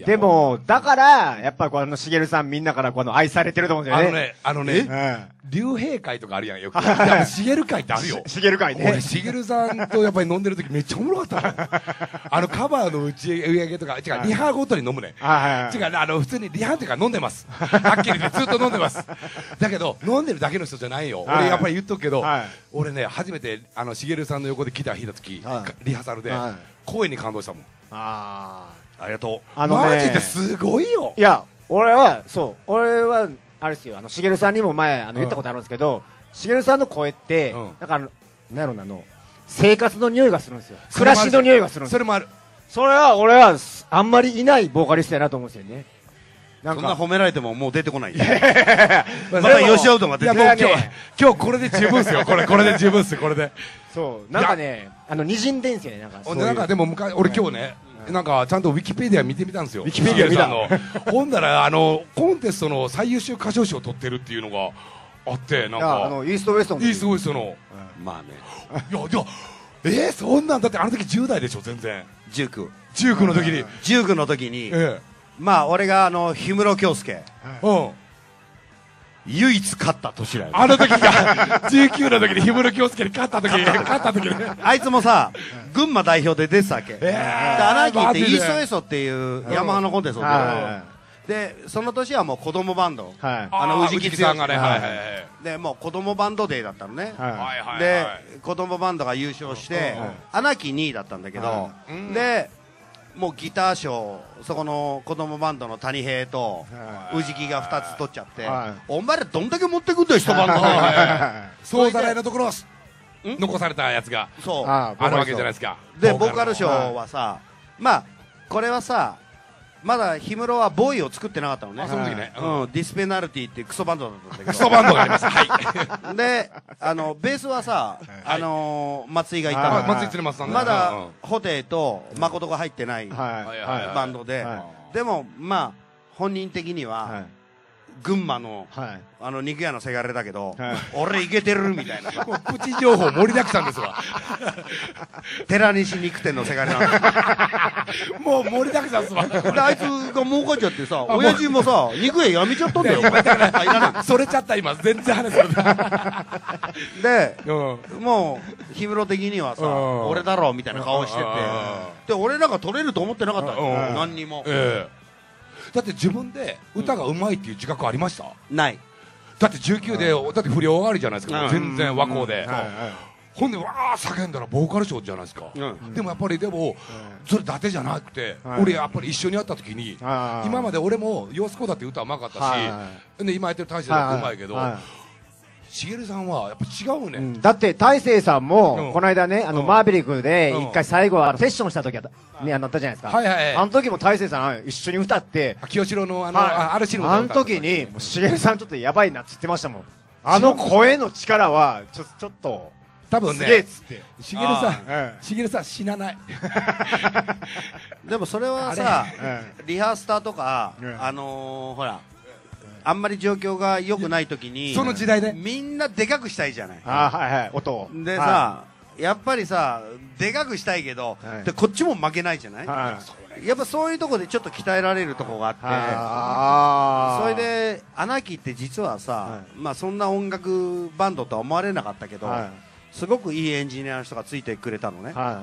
でも、だから、やっぱこのしげるさんみんなからこの愛されてると思うんですよね。 あのね、あのね、竜兵会とかあるやん、よく。しげる会ってあるよ。 しげる会ね。 俺、しげるさんとやっぱり飲んでる時めっちゃおもろかったの。あの、カバーの打ち上げとか、違う、リハごとに飲むね。違う、あの、普通にリハっていうか飲んでます。はっきり言ってずっと飲んでます。だけど、飲んでるだけの人じゃないよ。俺、やっぱり言っとくけど、俺ね、初めて、あの、しげるさんの横でギター弾いた時、リハーサルで、声に感動したもん。ああ。ありがとう。あのね、マジですごいよ。 いや、俺は、そう、俺は、あれですよ、あの、しげるさんにも前、あの、言ったことあるんですけど、しげるさんの声って、うん、なんかあの、なんやろな、あの、生活の匂いがするんですよ。暮らしの匂いがするんですよ。 それもある。 それは、俺は、あんまりいないボーカリストやなと思うんですよね。 なんかそんな褒められてももう出てこない。また吉尾とが出てこない。 今日、今日これで十分ですよ。これ、これで十分ですよ、これで。 そう、なんかね、あの、滲んでんすよね、なんか。 なんかでも、昔、俺今日ね、なんかちゃんとウィキペディア見てみたんですよ。 ウィキペディア見たの。ほんだらあのコンテストの最優秀歌唱賞を取ってるっていうのがあって、なんかあのイーストウエストのイーストウエストの、 まあね。 いやいやえー、そんなんだってあの時じゅう代でしょ全然。 じゅうきゅう。 じゅうきゅうの時に。 じゅうきゅうの時に。まあ俺があの氷室京介。うん。唯一勝った年だよ、ね、 あの時かじゅうきゅうの時に氷室京介に勝った時に勝った時にあいつもさ群馬代表で出てたわけ、えー、でアナーキーってイーストウエストっていうヤマハのコンテストで、でその年はもう子供バンド、はい、あの宇治木さんがね、はいはいはい、でもう子供バンドデーだったのね、はい、で子供バンドが優勝して、はい、アナーキーにいだったんだけど、はい、でもうギター賞そこの子供バンドの谷平と宇治木がふたつ取っちゃって、はい、お前らどんだけ持ってくんだよ一バンド総ざらいのところ残されたやつがそうあるわけじゃないですか。 でボーカル賞はさ、まあこれはさまだ氷室はボーイを作ってなかったのね。 その時ね、 うん、ディスペナルティってクソバンドだったんだけどクソバンドがありましたはいであのベースはさあの松井がいたの。 松井鶴松さんまだ布袋と誠が入ってないバンドで、でもまあ本人的には群馬の、はい、あの肉屋のせがれだけど、はい、俺いけてるみたいなプチ情報盛りだくさんですわ寺西肉店のせがれなんだもう盛りだくさんですわであいつが儲かっちゃってさ親父もさ肉屋やめちゃったんだよそれちゃった今全然話するで、うん、もう氷室的にはさ、うん、俺だろみたいな顔してて、うん、で俺なんか取れると思ってなかったよ、うん、何にも、えーだって自分で歌がうまいっていう自覚ありました？ ない。 だってじゅうきゅうで、うん、だって不良上がりじゃないですか、うん、全然和光で、うんはいはい、ほんでわー叫んだらボーカル賞じゃないですか、うん、でもやっぱりでも、うん、それだけじゃなくて、うん、俺やっぱり一緒にやった時に、うん、今まで俺も「様子こだ」って歌うまかったし、はい、で今やってる大勢だってうまいけど、はいはいしげるさんはやっぱ違うね、うん、 だって大勢さんも、うん、この間ねあの、うん、マーヴェリックで一回最後あのセッションした時は、ね、あのあったじゃないですか、はいはいはい、あの時も大勢さん一緒に歌って清志郎のあの、 はい、あ, ある種のあの時にしげるさんちょっとやばいなっつってましたもん。あの声の力はちょちょっと多分ねしげるさんしげるさん死なないでもそれはさ、うん、リハースターとか、うん、あのー、ほらあんまり状況が良くない時にその時代でみんなでかくしたいじゃない。 あはいはい音をでさ、はい、やっぱりさでかくしたいけど、はい、でこっちも負けないじゃない、はい、やっぱそういうところでちょっと鍛えられるところがあって、はい、それでアナーキーって実はさ、はい、まあそんな音楽バンドとは思われなかったけど、はい、すごくいいエンジニアの人がついてくれたのね、はい、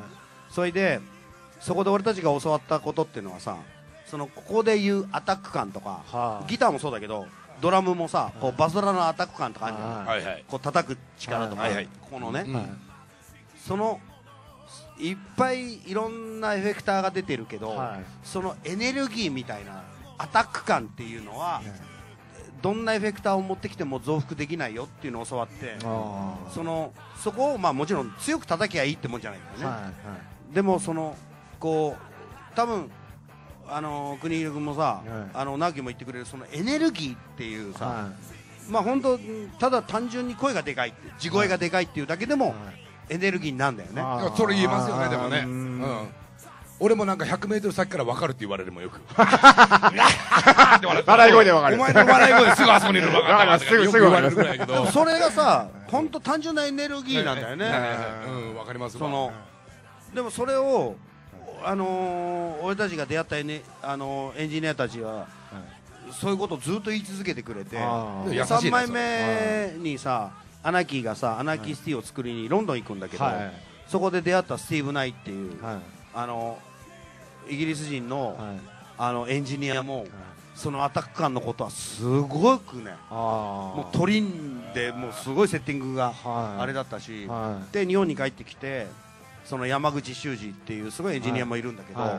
それでそこで俺たちが教わったことっていうのはさそのここで言うアタック感とか、はあ、ギターもそうだけどドラムもさ、こうバズラのアタック感とかあるじゃん、 はいはい、 こう叩く力とか、はいはい、このね、うん、そのいっぱいいろんなエフェクターが出てるけど、はい、そのエネルギーみたいなアタック感っていうのは、どんなエフェクターを持ってきても増幅できないよっていうのを教わって、そのそこをまあもちろん強く叩きゃいいってもんじゃないんだよね、はいはい、でもそのこう多分あの国広君もさ、はい、あの直樹も言ってくれるそのエネルギーっていうさ、はい、まあ本当ただ単純に声がでかいって地声がでかいっていうだけでも、はい、エネルギーになるんだよね。 それ言えますよね。でもね、うん、俺もなんかひゃくメートル先から分かるって言われるもんよく笑い声で分かる。 お前の笑い声ですぐあそこにいるの分かる。 すぐすぐ言われるぐらいだけど、それがさ本当単純なエネルギーなんだよね。 うん分かります。 そのでもそれをあのー、俺たちが出会ったエネ、あのー、エンジニアたちは、はい、そういうことをずっと言い続けてくれて、さんまいめにさアナキーがさアナキーシティを作りにロンドン行くんだけど、はい、そこで出会ったスティーブ・ナイっていう、はい、あのイギリス人の、はい、あのエンジニアも、はい、そのアタック感のことはすごくね、もう取りんでもうすごいセッティングがあれだったし、はい、で日本に帰ってきてその山口修二っていうすごいエンジニアもいるんだけど、はいはい、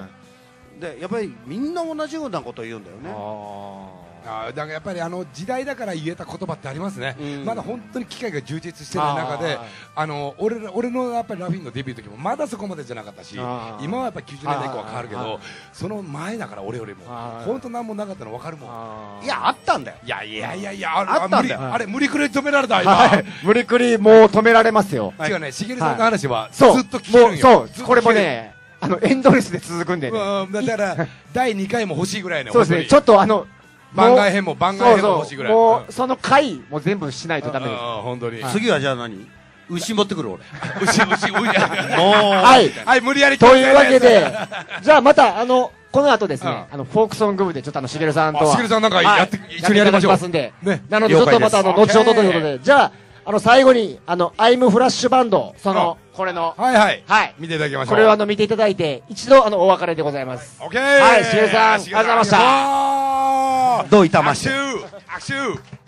でやっぱりみんな同じようなことを言うんだよね。 あだからやっぱりあの時代だから言えた言葉ってありますね、うん、まだ本当に機械が充実してる中で、あの 俺, 俺のやっぱりラフィンのデビューの時もまだそこまでじゃなかったし、今はやっぱりきゅうじゅうねんだい以降は変わるけど、その前だから俺よりも本当なんもなかったの分かるもん。 いやあったんだよ。 いやいやいやいや あ, あったんだよ。あれ無理くり止められた今、 はい、無理くりもう止められますよ。 違うね、しげるさんの話はずっと聞けるんよ。 そうそう、これもねあのエンドレスで続くんでね、 うん、だからだいにかいも欲しいぐらいね。 そうですね、ちょっとあの番外編も番外編も欲しいぐらい。 もうその回も全部しないとダメです。 本当に。 次はじゃあ何？牛持ってくる俺。 牛牛牛。もうはいはい無理やり。 というわけでじゃあまたあのこの後ですね、あのフォークソング部でちょっとあのしげるさんとはしげるさんなんかやって一緒にやりましょう。 ますんで、なのでちょっとまたあの後ほどということで、じゃああの最後にあのアイムフラッシュバンドそのこれのはいはいはい見ていただきましょう。 これをあの見ていただいて一度あのお別れでございます。 オッケー。 はい、しげるさんありがとうございました。 どういたまして。 握手握手。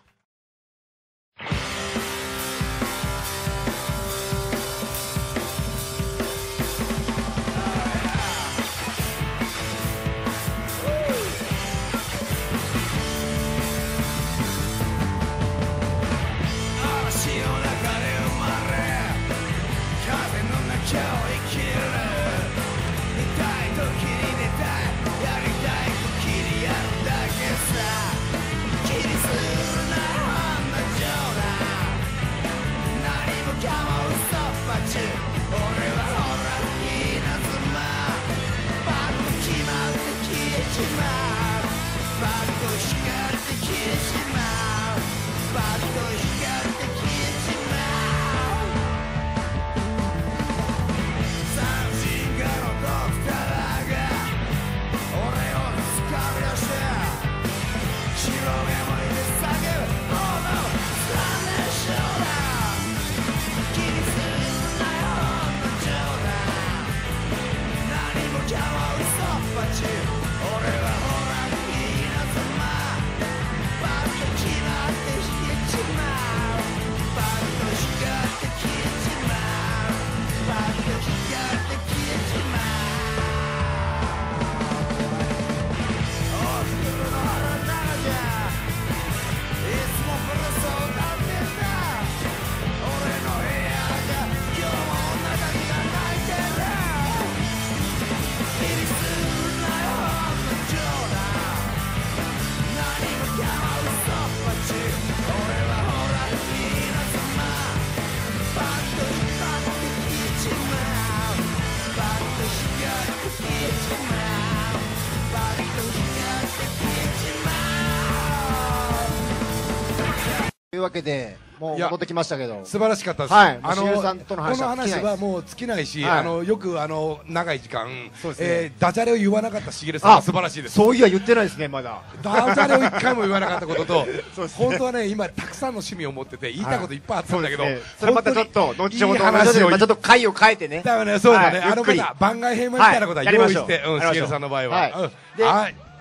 というわけでもう戻ってきましたけど素晴らしかったです。 はい、 あのこの話はもう尽きないし、あのよくあの長い時間ダジャレを言わなかったしげるさんは素晴らしいです。 そういや言ってないですねまだ。 ダジャレを一回も言わなかったことと本当はね今たくさんの趣味を持ってて言いたいこといっぱいあったんだけど、 それまたちょっと後ほど話をちょっと回を変えてね。 だからねそうだね、あのまた番外編みたいなことは用意してしげるさんの場合は。 で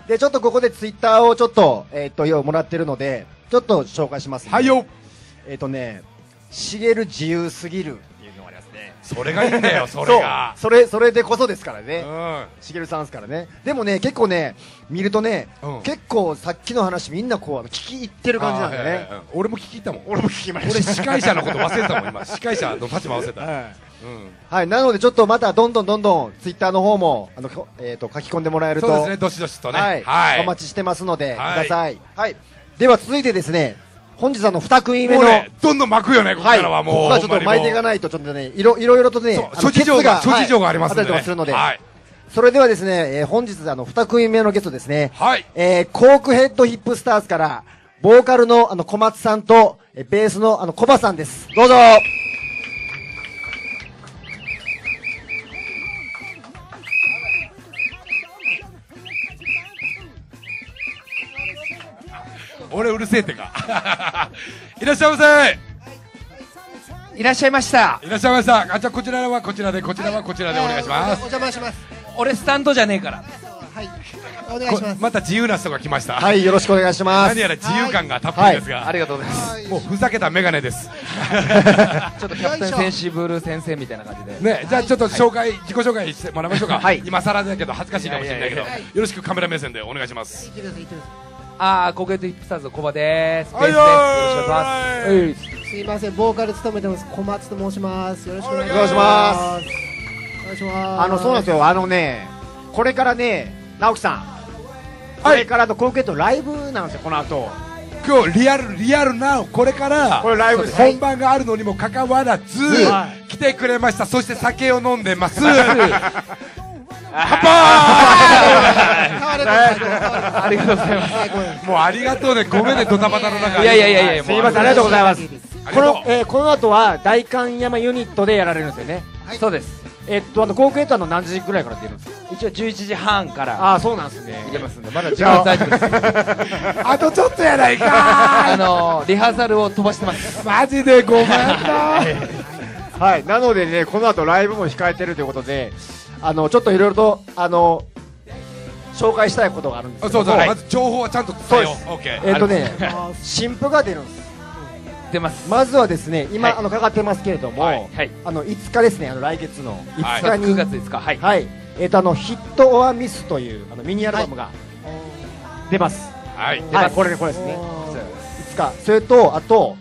で、ちょっとここでツイッターをちょっと、えっと、ようもらってるので、ちょっと紹介します、ね。 はいよ。 えっとね、しげる自由すぎるっていうのがありますね。 それがいいんだよ、それが。 そう、それ、それでこそですからね。 うん。 しげるさんですからね。でもね、結構ね、見るとね、うん、結構さっきの話みんなこう、聞き入ってる感じなんだよね。はいはいはい、 俺も聞き入ったもん。 俺も聞きました。 俺司会者のこと忘れてたもん、今。司会者の立場忘れた。はいうん、はい、なのでちょっとまたどんどんどんどんツイッターの方もあの、えー、と書き込んでもらえるとそうですね、どしどしとね、 はいはい、 お待ちしてますので、 はい、 ください、はい、では続いてですね本日あのに組目の、 ね、どんどん巻くよねここからはもう、 はい、ここはちょっと巻いていかないとちょっとねいろいろいろとね諸事情が諸事情がありますので、ね、 はい、あったりとかするので、はい、それではですね、えー、本日あのに組目のゲストですね、 はい、 えー、コークヘッドヒップスターズからボーカルのあの小松さんと、えー、ベースのあのコバさんです。どうぞ。 俺うるせえってかいらっしゃいませ。 いらっしゃいました。 いらっしゃいました。あ、じゃあこちらはこちらでこちらはこちらでお願いします。 お邪魔します。俺スタンドじゃねえから。 はい。お願いします。 また自由な人が来ました。 はい、よろしくお願いします。 何やら自由感がたっぷりですが、 ありがとうございます。 もうふざけたメガネです。 ちょっとキャプテンセンシブル先生みたいな感じで。 ね、じゃあちょっと紹介自己紹介してもらいましょうか。はい。今更だけど恥ずかしいかもしれないけど、よろしくカメラ目線でお願いします。 あー、コークヘッドヒップスターズ小場です。ベースです。よろしくお願いします。 すいません、ボーカル務めてます小松と申します。よろしくお願いします。お願いします。 あのそうなんですよ。あのね、これからね、直樹さん、これからのコークヘッドライブなんですよ。この後。 今日リアルリアルなこれからこれライブ本番があるのにもかかわらず来てくれました。そして酒を飲んでます。乾杯。 ありがとうございます。 もうありがとうね。ごめんね、ドタバタの中。 いやいやいやいや、 すみません、ありがとうございます。この、えー、この後は代官山ユニットでやられるんですよね。 そうです。 えっと、あの、コークヘッドの何時ぐらいから出るんですか。 一応じゅういちじはんから。 ああ、そうなんですね。 出ますんで、まだ時間大丈夫です。 あとちょっとやないかー。あのー、リハーサルを飛ばしてます。 マジでごめんな。 はい、なのでね、この後ライブも控えてるということで。あのちょっといろいろとあの紹介したいことがあるんですけど、 そうだ、はい、まず情報はちゃんと伝えよう。 えっとね、新譜が出るんです。 出ます。 まずはですね、今、はい、あのかかってますけれども、 はいはい、 あのいつかですね、あの来月のいつかに、 くがついつか、はい、 はい、えっとあのヒットオアミスというあのミニアルバムが出ます。 はい、 はい、これこれですね。いつか、それとあと。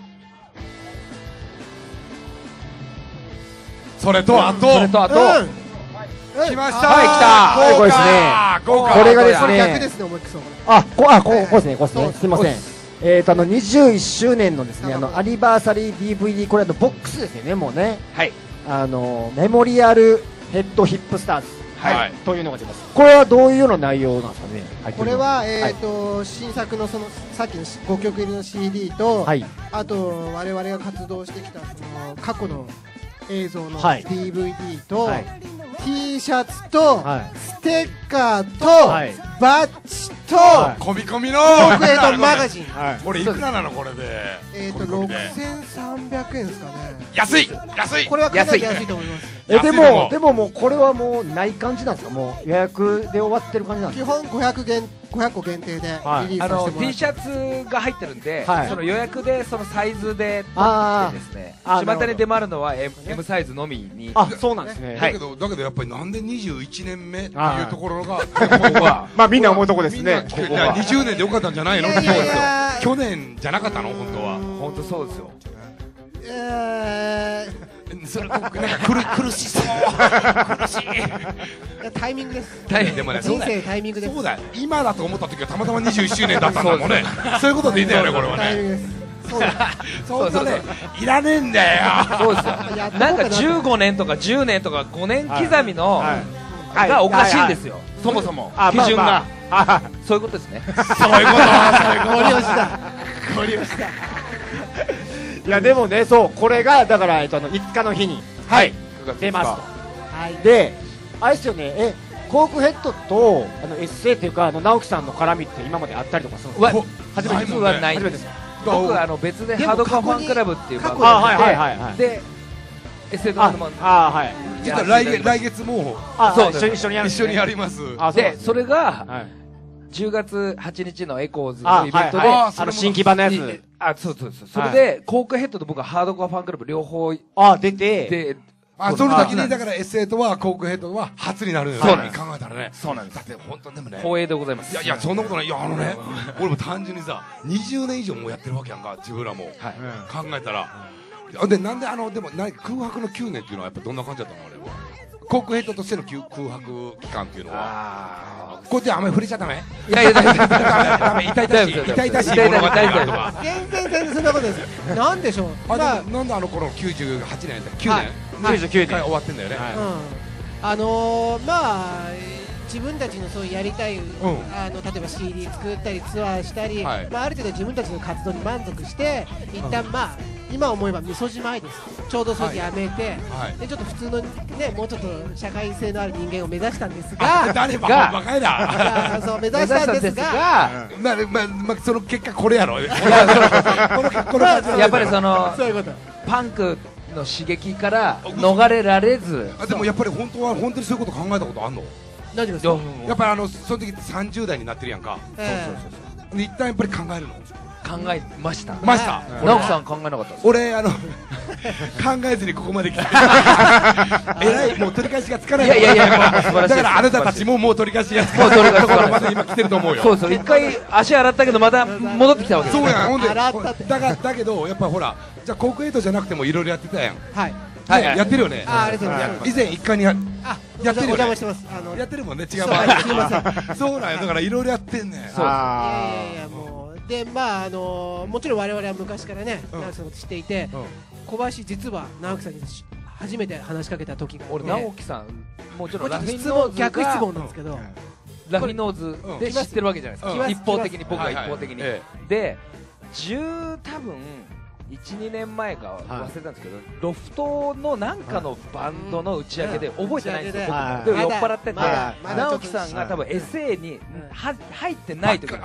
それとあと、 それとあと、うん来ました。 はい、来た。これですね。これがですね。 逆ですね、思いっきり。 あ、こ、あ、こう、こうですね、こうですね。すみません。えっと、あの、にじゅういっしゅうねんのですね、あの、アニバーサリー ディーブイディー、これあの、ボックスですよね、もうね。 はい。 あの、メモリアルヘッドヒップスターズ。 はい。 というのが出ます。これはどういうような内容なんですかね。 これは、えっと、新作のその、さっきのごきょく入りの シーディー と、はい。あと、我々が活動してきた、その、過去の映像の ディーブイディー と、T シャツと、ステッカーと、バッジと、 込み込みのコークヘッドマガジン。 俺いくらなのこれで。 えっとろくせんさんびゃくえんですかね。 安い安い。 これはかなり安いと思います。 えでもでももうこれはもうない感じなんですか。もう予約で終わってる感じなんですか。基本ごひゃく限ごひゃっこ限定でリリースしてもらって。 あの T シャツが入ってるんで、その予約でそのサイズで取ってですね。巷に出回るのは M サイズのみに。 あ、そうなんですね。 だけどだけどやっぱりなんでにじゅういちねんめっていうところがまあみんな思うとこですね。 にじゅうねんでよかったんじゃないの。去年じゃなかったの本当は。 本当そうですよ。 えー、それなんか苦苦しそう苦しい。 タイミングです。 でもね、 人生タイミングです。 そうだ。今だと思った時はたまたまにじゅういっしゅうねんだったんだもんね。そういうことでいいんだよねこれはね。 そうだ。 そうだね。いらねえんだよ。 そうですよ。なんかじゅうごねんとかじゅうねんとかごねん刻みのがおかしいんですよ。そもそも基準が。そういうことですね。 そういうこと。そういうこと。 ご利用した。ご利用した。 いやでもね、そうこれがだからえっとあのいつかの日にはい出ますと。はい。で、あれですよね。え、コークヘッドとあのエッセイっていうかあの直樹さんの絡みって今まであったりとかするんですか。 初めてはない。初めてです。僕あの別でハードカーファンクラブっていう番組でエッセイドラマあはい。 実は来月来月もあそう一緒に一緒にやる一緒にやります。 でそれがじゅうがつはちにちのエコーズのイベントで、 あの新木場のやつ。 あ、そうそうそう。それで、コークヘッドと僕はハードコアファンクラブ両方、 あ、出て、 で、 あ、その時にだから エスエー とはコークヘッドは初になるよね。 そうなんです。 考えたらね。 そうなんです。 だって本当にでもね。 光栄でございます。 いやいや、そんなことない。いや、あのね、俺も単純にさ、にじゅうねん以上もやってるわけやんか、自分らも。考えたら。で、なんであの、でも空白のきゅうねんっていうのはやっぱどんな感じだったのあれは。コークヘッドとしての空白期間っていうのは。こうやってあんまり触れちゃダメ。 いやいや、ダメダメ。痛々しい。痛々しい物語があるとか。 全然全然そんなことです。なんでしょう。 あ、なんであの頃きゅうじゅうはちねんやったきゅうねんきゅうじゅうきゅうねん終わってんだよね。 あのまあ自分たちのそういうやりたい、あの例えば シーディー 作ったりツアーしたり、まあある程度自分たちの活動に満足して一旦まあ今思えばみそじ前です。ちょうどそうやめて、でちょっと普通のねもうちょっと社会性のある人間を目指したんですが、 誰ばバカやな。そう目指したんですが、 まあまあまあその結果これやろ。 やっぱりそのパンクの刺激から逃れられず。 でもやっぱり本当は本当にそういうこと考えたことあんの？ 何ですか？ やっぱりあのその時さんじゅうだいになってるやんか。そうそうそう。一旦やっぱり考えるの。 考えました。 ました。 直樹さん考えなかった。 俺あの考えずにここまで来て。えらいもう取り返しがつかない。 いやいやいや素晴らしい。 だからあなたたちももう取り返しがつかない。ところまで今来てると思うよ。 そうそう。一回足洗ったけどまた戻ってきたわけ。 そうやん。ほんでだがだけどやっぱほらじゃあコークエイトじゃなくてもいろいろやってたやん。 はい。 はいやってるよね。 あありがとうございます。 以前一回にやってるよね。 お邪魔してます。あのやってるもんね違う場合。 すみません。 そうなんやだからいろいろやってんねん。 そう。いやいやいやもう。でまああのもちろん我々は昔からね直樹さんのこと知っていて、小林実は直樹さんに初めて話しかけた時が俺直樹さんもちろんラフィン質ノーズ問逆質問なんですけど、 ラフィンノーズで知ってるわけじゃないですか。一方的に僕が一方的にでじゅう多分いち、にねんまえか忘れたんですけど、ロフトのなんかのバンドの打ち上げで覚えてないんですよ。僕でも酔っ払ってて直樹さんが多分 エスエー に入ってない時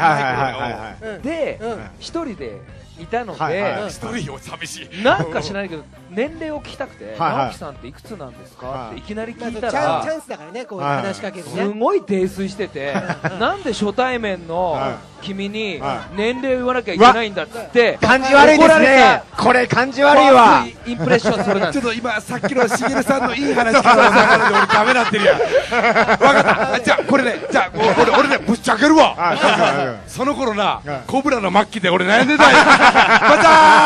で一人でいたので一人よ寂しいなんか知らないけど年齢を聞きたくて直樹さんっていくつなんですかっていきなり聞いたらチャンスだからねこう話しかけるねすごい泥酔しててなんで初対面の君に年齢を言わなきゃいけないんだっつって感じ悪いですね。これ感じ悪いわ。 インプレッションそれなんです。 ちょっと今さっきのしげるさんのいい話聞いたから俺ダメなってるやん。分かった。じゃあこれねじゃあ俺俺ねぶっちゃけるわ。その頃なコブラの末期で俺悩んでたよ。バ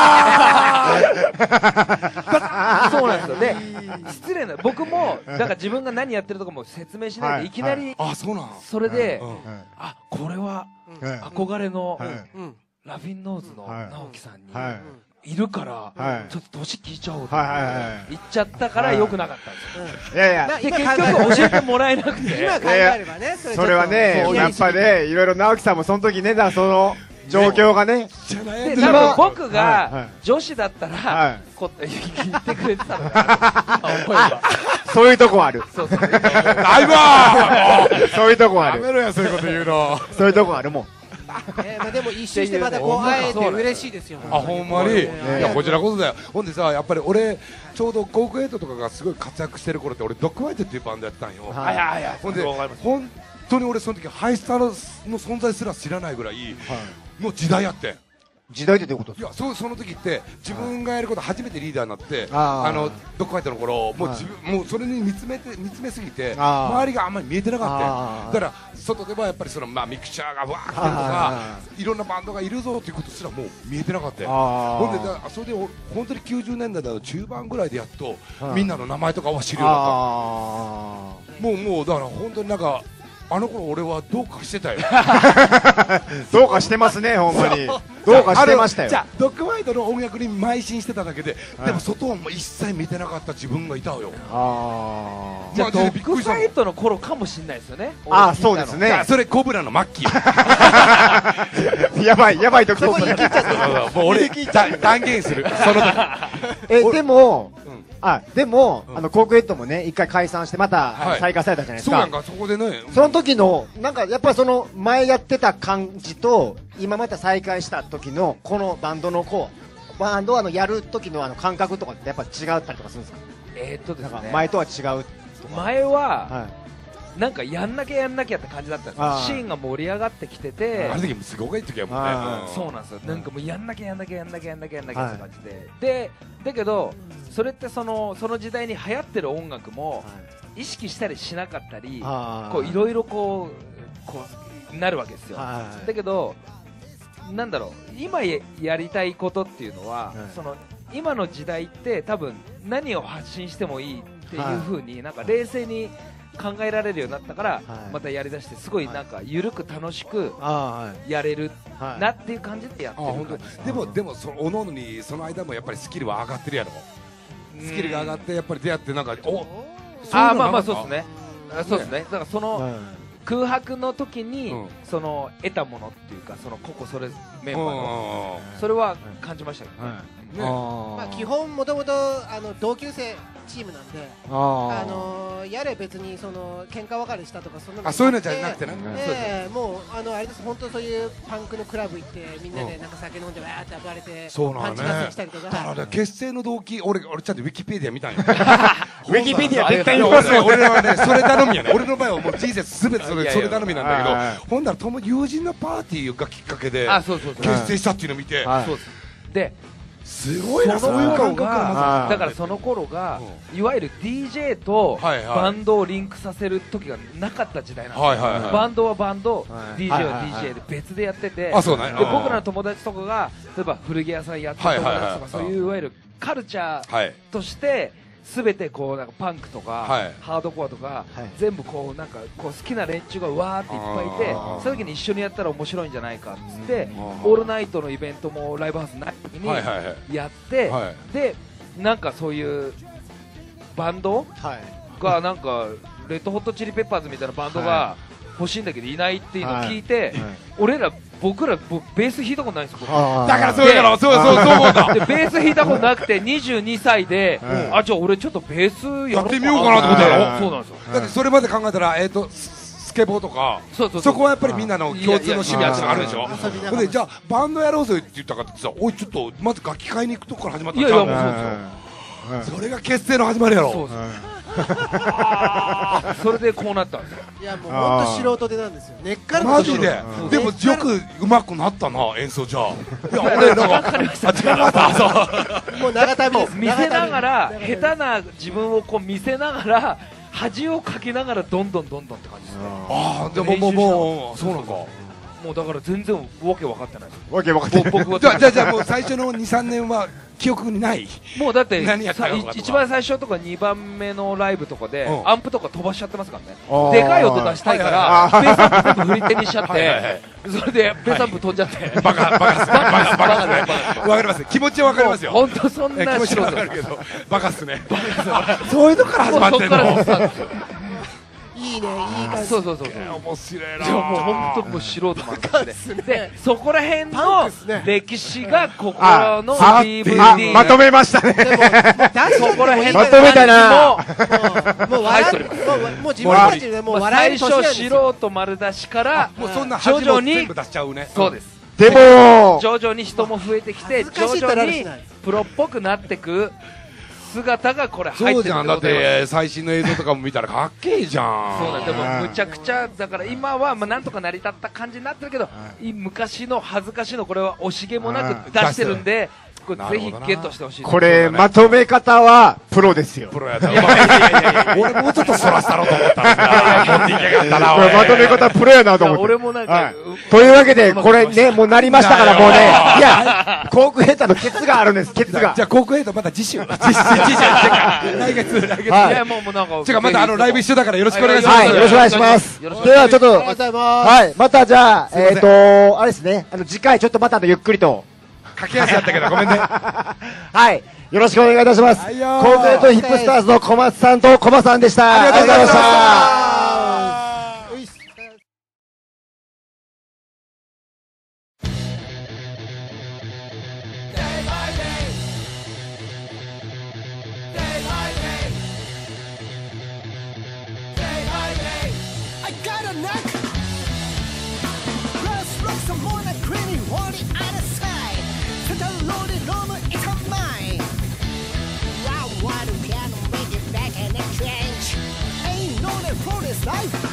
ターそうなんですよ。で失礼な僕もだから自分が何やってるとかも説明しないでいきなりあそうなんそれであこれは憧れのラフィンノーズの直樹さんにいるからちょっと年聞いちゃおうと言っちゃったから良くなかったんですよ。 いやいや結局教えてもらえなくて今考えればねそれはねやっぱねいろいろ直樹さんもその時ねだからその状況がねで多分僕が女子だったらこう言ってくれてたのかなそういうとこあるそうそうだいぶそういうとこあるやめろやそういうこと言うのそういうとこあるもん。 えまあでも一周してまたこう会えて嬉しいですよ。 あほんまにいやこちらこそだよ。ほんでさやっぱり俺ちょうどコークエイトとかがすごい活躍してる頃って俺ドッグファイトっていうバンドやってたんよ。 はいはいはい。 ほんで本当に俺その時ハイスタの存在すら知らないぐらいもう時代やってん。 時代ってどういうこといやそその時って自分がやること初めてリーダーになってあのドッグファイトの頃もう自分もうそれに見つめて見つめすぎて周りがあんまり見えてなかった。だから外ではやっぱりそのまあミクチャーがわーってとかいろんなバンドがいるぞっていうことすらもう見えてなかった。ほんでだそれで本当にきゅうじゅうねんだいの中盤ぐらいでやっとみんなの名前とかは知るようになった。もうもうだから本当になんかあの頃俺はどうかしてたよ。 どうかしてますねほんまに。どうかしてましたよ。 じゃあドッグファイトの音楽に邁進してただけで、でも外はもう一切見てなかった自分がいたよ。 ああ。じゃあドッグファイトの頃かもしれないですよね。 ああそうですね。 じゃあそれコブラの末期。 やばいやばい時です。 もう俺断言する。その時。 えでも。あでも、あのコークヘッドもね一回解散してまた再開されたじゃないですか。 そうなんかそこでね。 その時のなんかやっぱりその前やってた感じと今また再開した時のこのバンドのこうバンドあのやる時のあの感覚とかってやっぱ違ったりとかするんですか。 えーっとですね。 前とは違う。 前はなんかやんなきゃやんなきゃって感じだったんですよ。シーンが盛り上がってきてて、 あの時もすごくいい時はもうね、 そうなんですよ。なんかもうやんなきゃやんなきゃやんなきゃやんなきゃやんなきゃって感じで、でだけどそれってそのその時代に流行ってる音楽も意識したりしなかったり、こういろいろこうこうなるわけですよ。だけどなんだろう、今やりたいことっていうのは、その今の時代って多分何を発信してもいいっていう風になんか冷静に考えられるようになったから、またやりだしてすごいなんか緩く楽しくやれるなっていう感じでやってる感じです。 でもでもそのおのおのにその間もやっぱりスキルは上がってるやろ。スキルが上がってやっぱり出会ってなんかおああまあまあそうですね。そうですね。だからその空白の時にその得たものっていうか、その個々それメンバーのそれは感じましたけどね。 まあ基本もともとあの同級生チームなんで、あのやれ別にその喧嘩別れしたとかそんなのあそういうのじゃなくてね、 もうあのあれです、本当そういうパンクのクラブ行ってみんなでなんか酒飲んでわーって暴れてパンチ合戦したりとか。 だから結成の動機、俺俺ちゃんとウィキペディア見たんよ。ウィキペディア絶対見ますよ。 俺はねそれ頼みやね。俺の場合はもう人生すべてそれそれ頼みなんだけど、ほんなら友友人のパーティーがきっかけで結成したっていうのを見て、ですごいな、そういう感覚がだからその頃がいわゆる ディージェー とバンドをリンクさせる時がなかった時代なんですよ。バンドはバンド、 ディージェー は ディージェー で別でやってて、で僕らの友達とかが例えば古着屋さんやってる友達とか、そういういわゆるカルチャーとして全てこうなんかパンクとかハードコアとか全部こうなんかこう好きな連中がわーっていっぱいいて、そういう時に一緒にやったら面白いんじゃないかっつってオールナイトのイベントもライブハウスない時にやって、でなんかそういうバンドがなんかレッドホットチリペッパーズみたいなバンドが欲しいんだけどいないっていうのを聞いて、俺ら僕らベース弾いたことないんですよ。 だからそうだろ、そうそうそう思うんだ。 でベース弾いたことなくてにじゅうにさいで、あじゃあ俺ちょっとベースやってみようかなと思ったら、 そうなんですよ。 だってそれまで考えたらえっとスケボーとか、そこはやっぱりみんなの共通の趣味があるでしょ。でじゃあバンドやろうぜって言ったからってさ、おいちょっとまず楽器買いに行くとこから始まったんじゃん。いやいやもうそうですよ。それが結成の始まりやろ。そうです。 それでこうなったんですよ。 いやもう本当素人でなんですよ。根っからマジで。でもよく上手くなったな演奏じゃ。いや俺なんか時間かかった。 もう長旅です。 見せながら下手な自分をこう見せながら恥をかきながらどんどんどんどんって感じですね。 ああでももうもうそうなんか。 もうだから全然わけ分かってないです。 わけ分かってない。 僕はじゃあじゃあじゃあもう最初のにさんねんは記憶にない。 もうだって一番最初とかにばんめのライブとかでアンプとか飛ばしちゃってますからね。でかい音出したいからベースアンプ全部振り手にしちゃって、それでベースアンプ飛んじゃって。 バカバカバカバカですね。わかります。気持ちはわかりますよ。 本当そんな気持ちはわかるけどバカっすね。そういうとこから始まってんの。 いいね、いい感じ。 そうそうそう。 面白いな。 じゃあもう本当もう素人なんですね。で、そこら辺の歴史がここの ディーブイディー。 まとめましたね。 そこら辺まとめたな。 もう笑い、もう自分たちでもう笑い最初素人丸出しからもうそんな徐々に全部出しちゃうね。 そうです。 でも徐々に人も増えてきて徐々にプロっぽくなってく。姿がこれ入ってる。 そうじゃん。だって最新の映像とかも見たらかっけえじゃん。 そうなんでもむちゃくちゃだから今はまあなんとか成り立った感じになってるけど、昔の恥ずかしいのこれは惜しげもなく出してるんで、これぜひゲットしてほしい。 これまとめ方はプロですよ。 プロやった。俺もうちょっとそらしたろうと思ったんだ。持っていきやがったな。 これまとめ方プロやなと思って。 俺もなんかというわけでこれねもうなりましたからもうね、いやコークヘッダーのケツがあるんです。ケツが。 じゃあコークヘッダーまた次週。次週来月来月。いやもうもうなんか。 違うまたあのライブ一緒だからよろしくお願いします。 はいよろしくお願いします。ではちょっとはいまたじゃあえっとあれですね、あの次回ちょっとまたゆっくりと。 駆け足だったけどごめんね。 はい、よろしくお願いいたします。コークヘッドヒップスターズの小松さんとコマさんでした。 ありがとうございました。 Life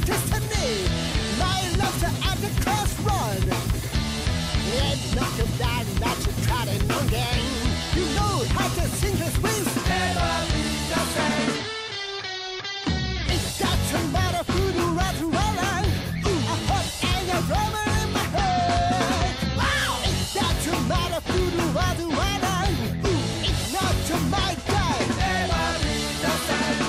destiny. My love's at the crossroad. It's not too bad, not too trodden on game. You know how to sing his wings. Never be the same. It doesn't matter who do right or wrong. A hot and a drummer in my head. Wow! It doesn't matter who do right or wrong. It's not to my day. Never be the same.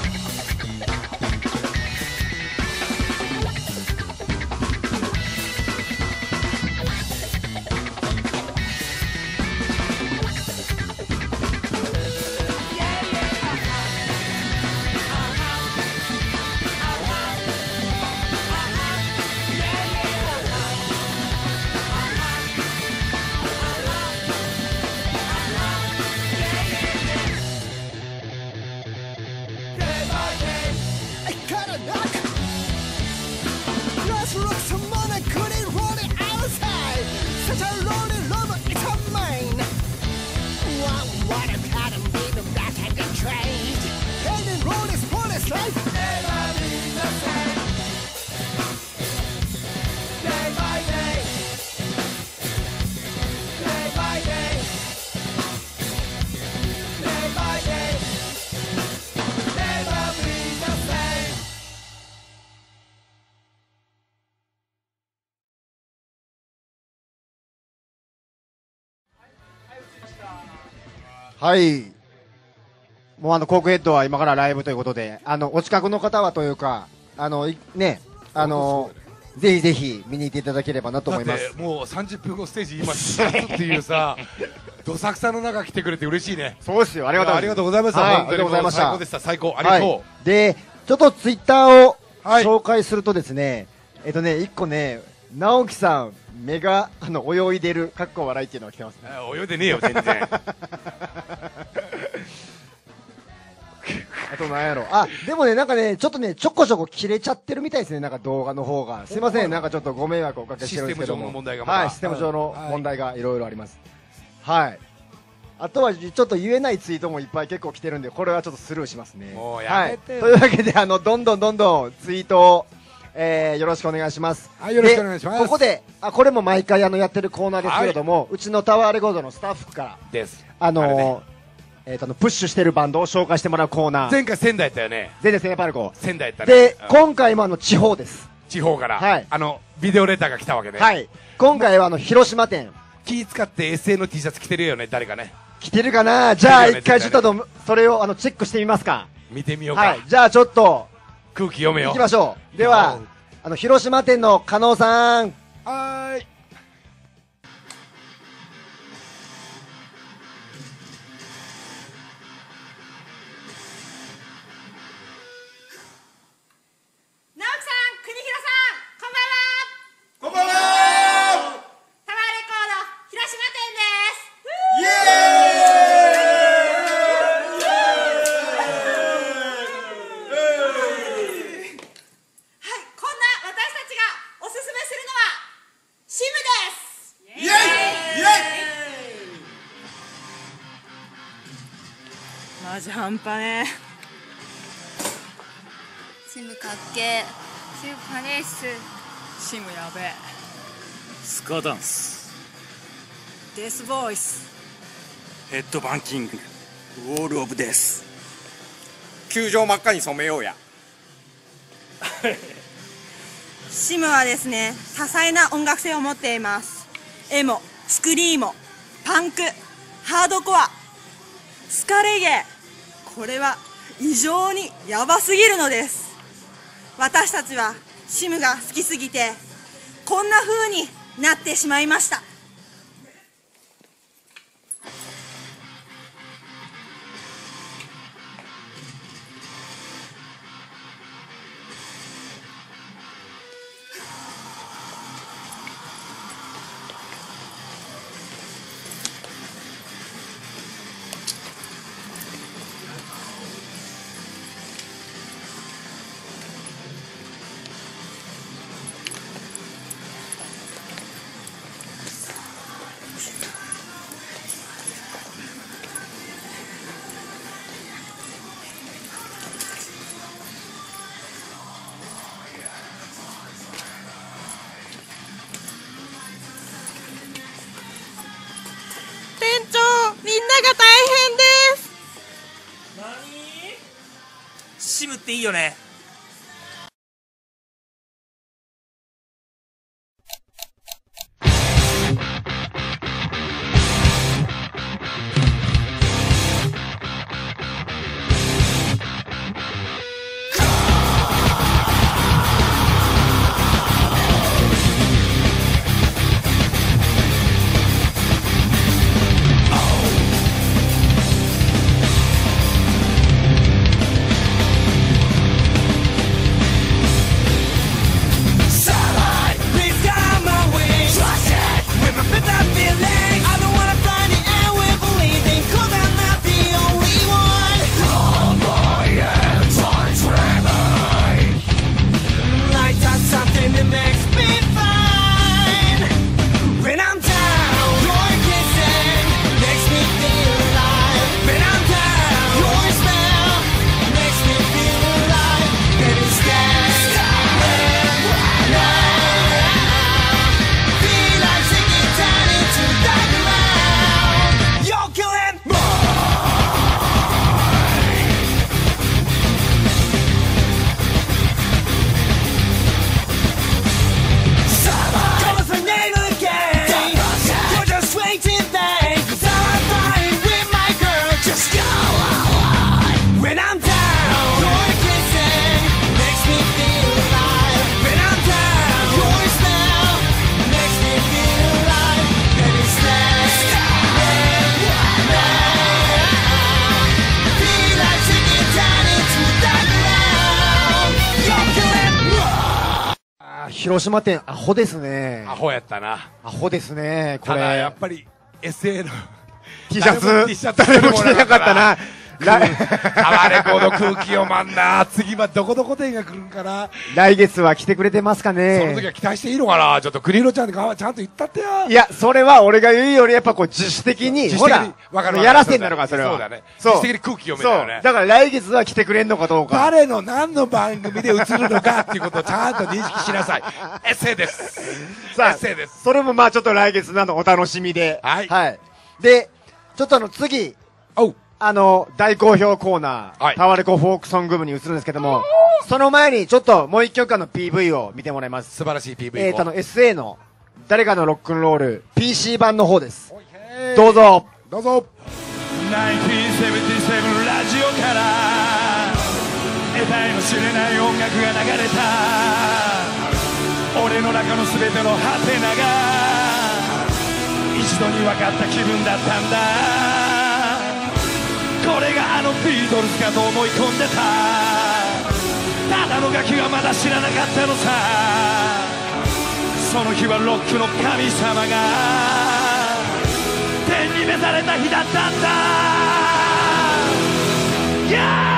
はい。もうあの、コークヘッドは今からライブということで、あの、お近くの方はというか、あの、ね、あの、ぜひぜひ見に行っていただければなと思います。 だってもうさんじゅっぷんごステージ今しがつっていうさ、どさくさの中来てくれて嬉しいね。 そうですよ。ありがとうありがとうございました。 はい、ありがとうございました。 最高でした。最高。ありがとう。 はい、で、ちょっとツイッターを紹介するとですね、はい、えっとね、一個ね、直樹さん、目があの泳いでる、かっこ笑いっていうのが来てますね。 泳いでねえよ、全然。 あとなんやろ。あ、でもね、なんかね、ちょっとね、ちょこちょこ切れちゃってるみたいですね、なんか動画の方が。すいません、なんかちょっとご迷惑をおかけしてるんですけども。 システム上の問題がまだ。 はい、システム上の問題がいろいろあります。はい。あとはちょっと言えないツイートもいっぱい結構来てるんで、これはちょっとスルーしますね。 もうやめてよ。 はい。というわけで、あの、どんどんどんどんツイートを、えー、よろしくお願いします。 はい、よろしくお願いします。 ここで、あ、これも毎回あのやってるコーナーですけれども、はい、うちのタワーレコードのスタッフから、 です。 あのー、あね、えっ、ー、と、プッシュしてるバンドを紹介してもらうコーナー。 前回仙台やったよね。 前回仙台パルコ。 仙台やったね。 で、うん、今回もあの、地方です。 地方から。 はい。 あの、ビデオレターが来たわけね。 はい。今回はあの、広島店。 気使って エスエー の T シャツ着てるよね、誰かね。 着てるかな。じゃあ、一回ちょっと、それをあの、チェックしてみますか。 見てみようか。 はい。じゃあ、ちょっと、 空気読めよ。 行きましょう。では、あの、広島店の加納さん。 はーい。 直樹さん、国広さん、こんばんは。 こんばんは。 タワーレコード広島店です。 イエーイ。 はい、こんな私たちがおすすめするのはシムです。 イエーイ。イエーイ。 マジ半端ね。 シムかっけー。シムパネース。 シムやべえ。 スカダンス。 デスボイス。 ヘッドバンキング。ウォールオブデス。 球場真っ赤に染めようや。 シムはですね、多彩な音楽性を持っています。エモ、スクリーモ、パンク、ハードコア、スカレゲエ。これは異常にヤバすぎるのです。私たちはシムが好きすぎてこんな風になってしまいました。 シムっていいよね。 広島店アホですね。 アホやったな。 アホですね。これただやっぱり エスエー の T シャツ T シャツ誰も着てなかったな。 タワーレコード空気読まんな。次はどこどこ店が来るんかな。 来月は来てくれてますかね。 その時は期待していいのかな。ちょっとクリーロちゃんにちゃんと言ったってよ。 いや、それは俺が言うよりやっぱこう自主的に、ほら、やらせんなのか、それは。 そうだね。自主的に空気読めたよね。 だから来月は来てくれんのかどうか。 誰の何の番組で映るのかっていうことをちゃんと認識しなさい。エッセイです。 さあ、 エッセイです。 それもまあちょっと来月なのお楽しみで。 はい。 はい。で、ちょっとあの次、 おう。 あの、大好評コーナー、はい、タワレコフォークソング部に移るんですけども、その前にちょっともう一曲あの ピーブイ を見てもらいます。 素晴らしい ピーブイ を。 えーと、あの エスエー の誰かのロックンロール ピーシー 版の方です。どうぞ。 どうぞ。 せんきゅうひゃくななじゅうななラジオから得体の知れない音楽が流れた。俺の中の全てのハテナが一度に分かった気分だったんだ。これがあのビートルズかと思い込んでた。ただのガキはまだ知らなかったのさ。その日はロックの神様が天に召された日だったんだ。Yeah!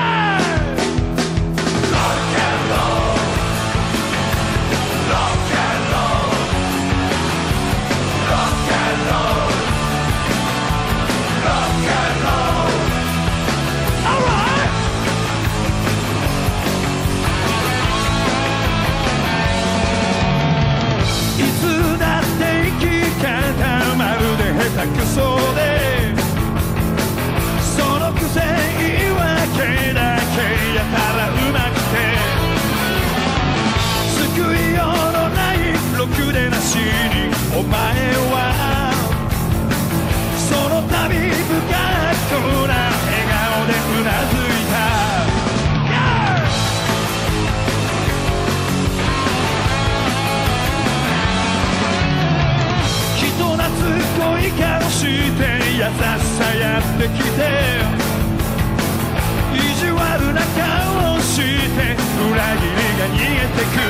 下手くそでそのくせ言い訳だけやたらうまくて救いようのないろくでなしにお前はその度不格好な笑顔でうなずいた。人懐っこい顔して優しさやってきて意地悪な顔して裏切りが逃げてく。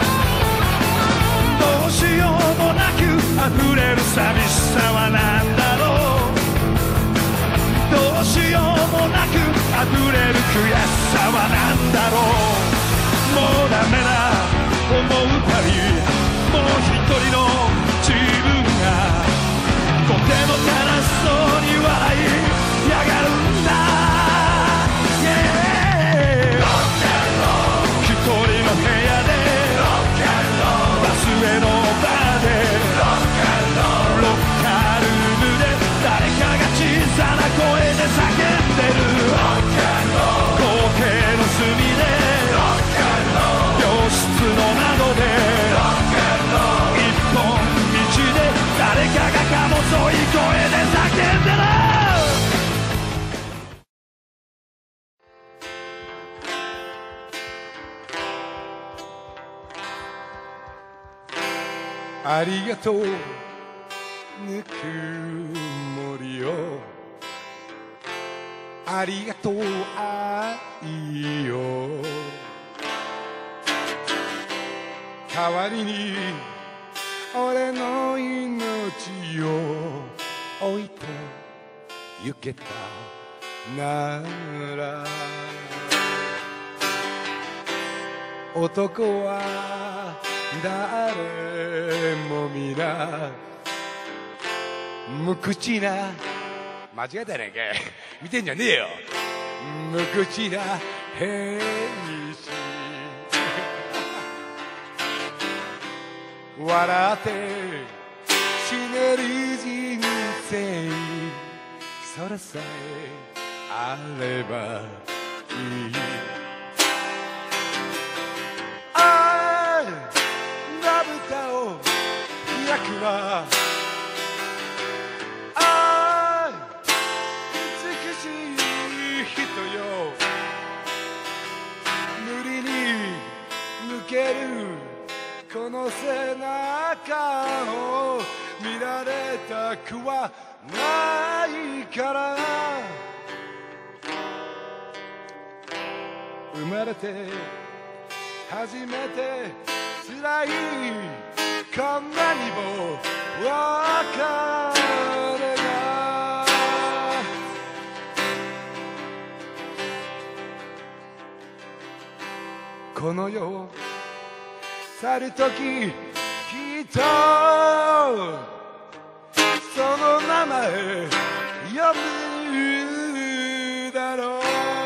どうしようもなく溢れる寂しさは何だろう。どうしようもなく溢れる悔しさは何だろう。もうダメだ思うたびもう一人の自分がとても悲しそうに笑いやがるんだ、yeah、一人の部屋でバスへのバーでロッカールームで誰かが小さな声で叫んでる。光景の隅でありがとうぬくもりをありがとう愛よ代わりに俺の命を置いて行けたなら男は誰も皆無口な間違えたやないかい見てんじゃねえよ無口な兵士笑って死ねる人生それさえあればいいああまぶたを開くわああ美しい人よ無理に抜けるこの背中を見られたくはないから生まれて初めて辛いこんなにも別れがこの世を去るとききっとその名前呼ぶだろう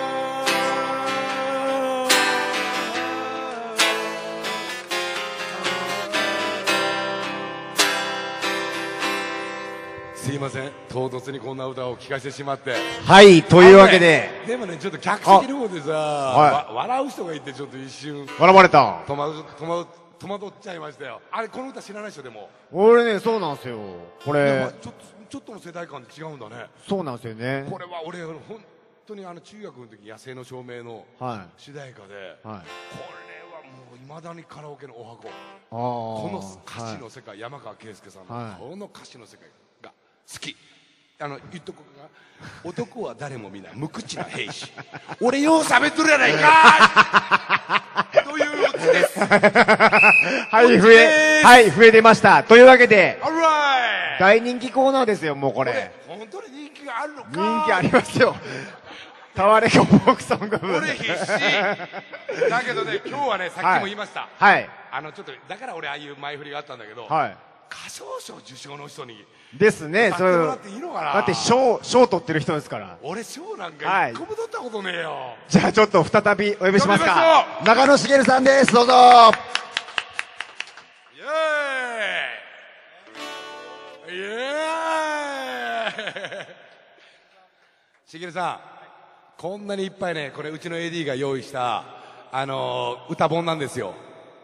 すいません唐突にこんな歌を聴かせてしまってはいというわけで、 ね、でもねちょっと客席の方でさ、はい、笑う人がいてちょっと一瞬笑われた戸惑戸惑戸惑っちゃいましたよあれこの歌知らない人でも俺ねそうなんですよこれ、 まあ、ちょっとちょっとの世代間違うんだねそうなんですよねこれは俺本当にあの中学の時野生の照明の主題歌で、はいはい、これはもういまだにカラオケのお箱この歌詞の世界、はい、山川圭介さんの、はい、この歌詞の世界が好きあの言っとこうか男は誰も皆無口な兵士俺よう喋っとるやないかいというオチですはい笛はい笛出ましたというわけで大人気コーナーですよもうこれ本当に人気があるのか人気ありますよタワレコフォークソング俺必死だけどね今日はねさっきも言いましたはい、はい、 あのちょっとだから俺ああいう前振りがあったんだけど、 はい、 歌唱賞受賞の人にですねそういうだって賞賞取ってる人ですから俺賞なんか一個も取ったことねえよ、はい、 じゃあちょっと再びお呼びしますか中野茂さんですどうぞイエーイイエーイ茂さんこんなにいっぱいねこれうちの エーディー が用意したあのー、歌本なんですよ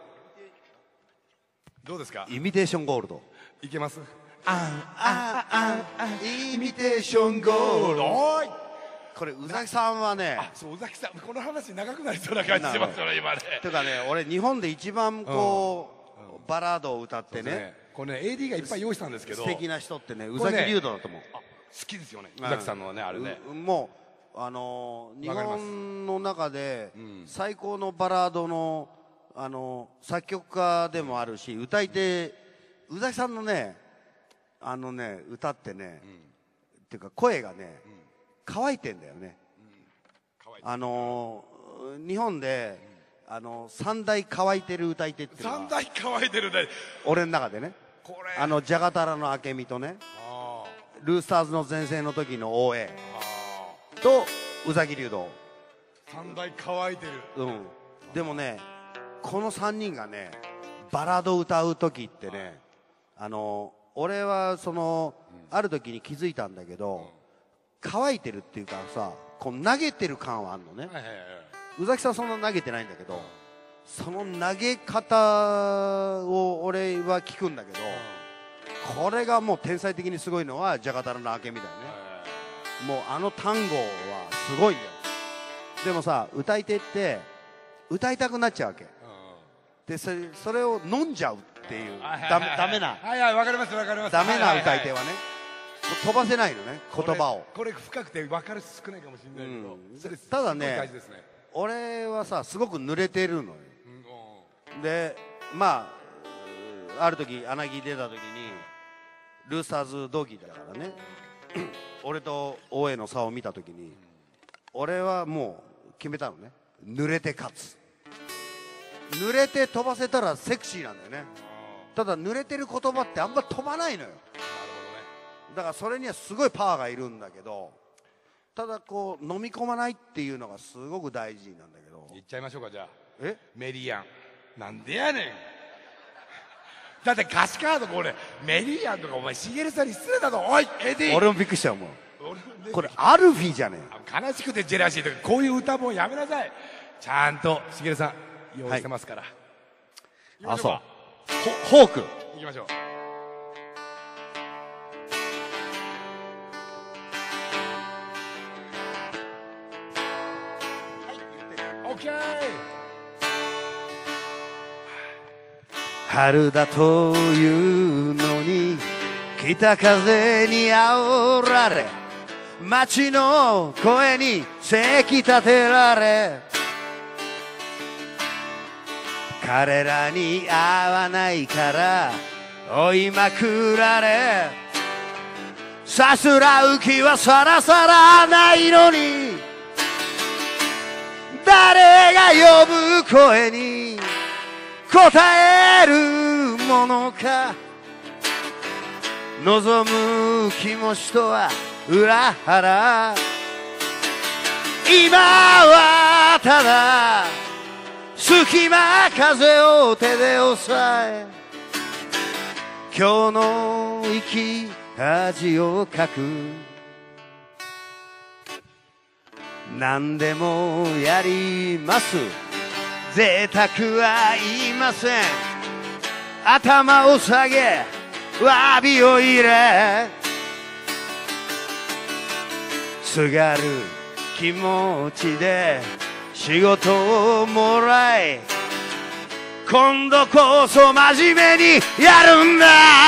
どうですかイミテーションゴールドいけますあんあんあんイミテーションゴールドおいこれ宇崎さんはねあそう宇崎さんこの話長くなりそうな感じしますよね今ねてかね俺日本で一番こう、うん、バラードを歌ってね、 ね、これね エーディー がいっぱい用意したんですけど素敵な人ってね宇崎竜童だと思う、ね、 好きですよね宇崎さんのねあれねもうあのー、日本の中で最高のバラードのあのー、作曲家でもあるし歌い手宇崎さんのねあのね歌ってね、うん、っていうか声がね、うん、乾いてんだよね、うん、あのー、日本で、うん、あのー、三大乾いてる歌い手っていうのは三大乾いてるね俺の中でねこれあのジャガタラの明美とねルースターズの前世の時の大江と宇崎竜童三大乾いてるうんでもねこの三人がねバラード歌う時ってねあの俺はその、うん、ある時に気づいたんだけど、うん、乾いてるっていうかさこう投げてる感はあるのね、はいはいはい、宇崎さんそんな投げてないんだけど、うん、その投げ方を俺は聞くんだけど、うん、これがもう天才的にすごいのはジャガタラの明美だよね、はいはい、もうあの単語はすごいんだよでもさ歌い手って歌いたくなっちゃうわけ、うん、でそれ、それを飲んじゃうっていうダメダメなはいはいわかりますわかりますダメな歌い手はね飛ばせないのね言葉をこれ深くて分かる人少ないかもしれないけどただね俺はさすごく濡れてるのよでまあある時穴木出た時にルースターズ同期だからね俺と大江の差を見た時に俺はもう決めたのね濡れて勝つ濡れて飛ばせたらセクシーなんだよねただ濡れてる言葉ってあんま飛ばないのよだからそれにはすごいパワーがいるんだけどただこう飲み込まないっていうのがすごく大事なんだけど言っちゃいましょうかじゃあえメリヤンなんでやねんだって歌詞カードこれメリヤンとかお前しげるさんに失礼だぞおいエディ俺もびっくりしたよもうこれアルフィーじゃねえ悲しくてジェラシーとかこういう歌もやめなさいちゃんとしげるさん用意してますから、 はい、あそうフォークいきましょうオッケー春だというのに北風に煽られ街の声にせき立てられ彼らに合わないから追いまくられさすらう気はさらさらないのに誰が呼ぶ声に答えるものか望む気持ちとは裏腹今はただ隙間風を手で押さえ今日の生き恥をかく何でもやります贅沢は言いません頭を下げ詫びを入れすがる気持ちで仕事をもらい今度こそ真面目にやるんだ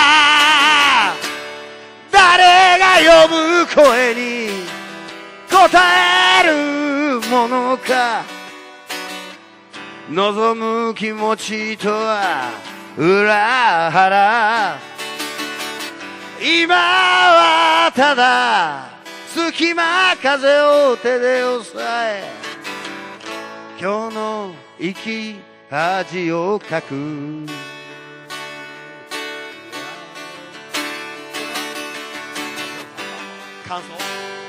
誰が呼ぶ声に答えるものか望む気持ちとは裏腹今はただ隙間風を手で押さえ今日の生き恥をかく感想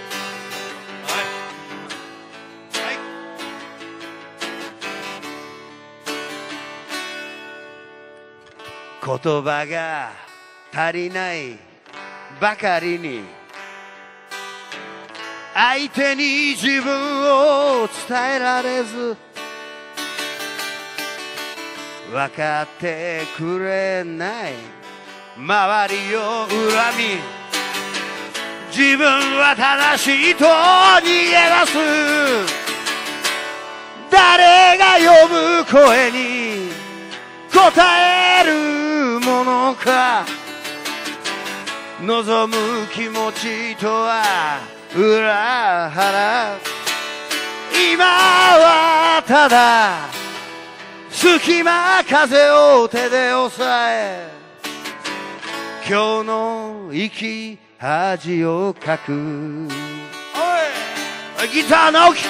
言葉が足りないばかりに相手に自分を伝えられず分かってくれない周りを恨み自分は正しいと逃げ出す誰が呼ぶ声に答えるものか望む気持ちとは裏腹今はただ隙間風を手で押さえ今日の生き恥をかくおいギター直樹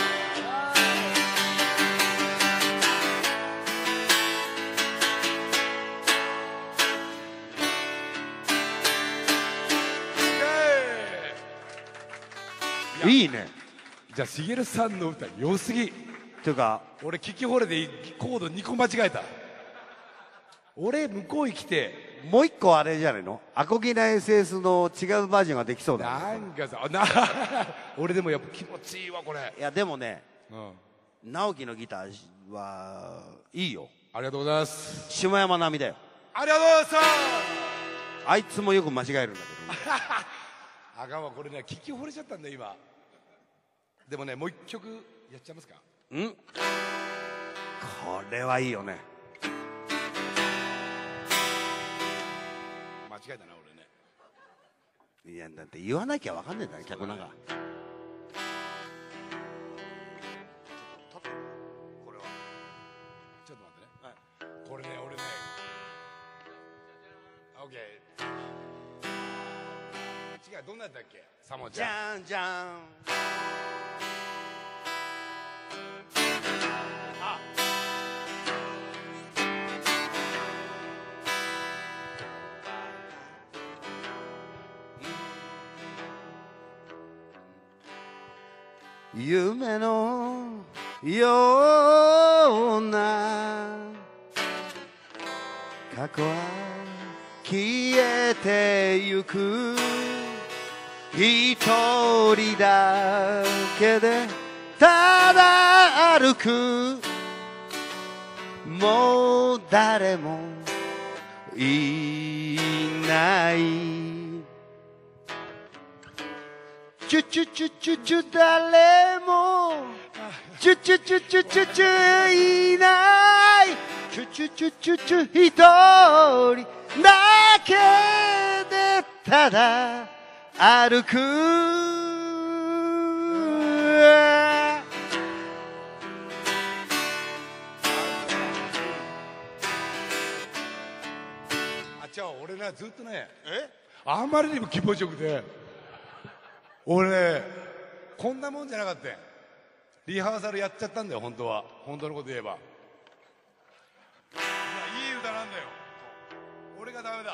いいねじゃあしげるさんの歌良すぎっていうか俺聞き惚れてコードにこ間違えた俺向こうに来てもう一個あれじゃないのアコギナ エスエス の違うバージョンができそうだなんかさな俺でもやっぱ気持ちいいわこれいやでもね、うん、直樹のギターはいいよありがとうございます下山並みだよありがとうございますあいつもよく間違えるんだけど、ね、 あかんわこれね聞き惚れちゃったんだよ今でもねもう一曲やっちゃいますかんこれはいいよねえたな俺ね。 いやだって言わなきゃわかんねえんだよ客なんか。 これはちょっと待ってね。これね俺ね。オッケー。違うどんなやったっけ？サモちゃん。 じゃんじゃん。あ。夢のような過去は消えてゆく一人だけでただ歩くもう誰もいないチュチュチュチュチュ誰もチュチュチュチュチュチュいないチュチュチュチュチュ一人だけでただ歩くあちゃう俺ねずっとねえあんまりにも気持ちよくて俺ねこんなもんじゃなかったよ。リハーサルやっちゃったんだよ本当は。本当のこと言えばいやいい歌なんだよ。俺がダメだ。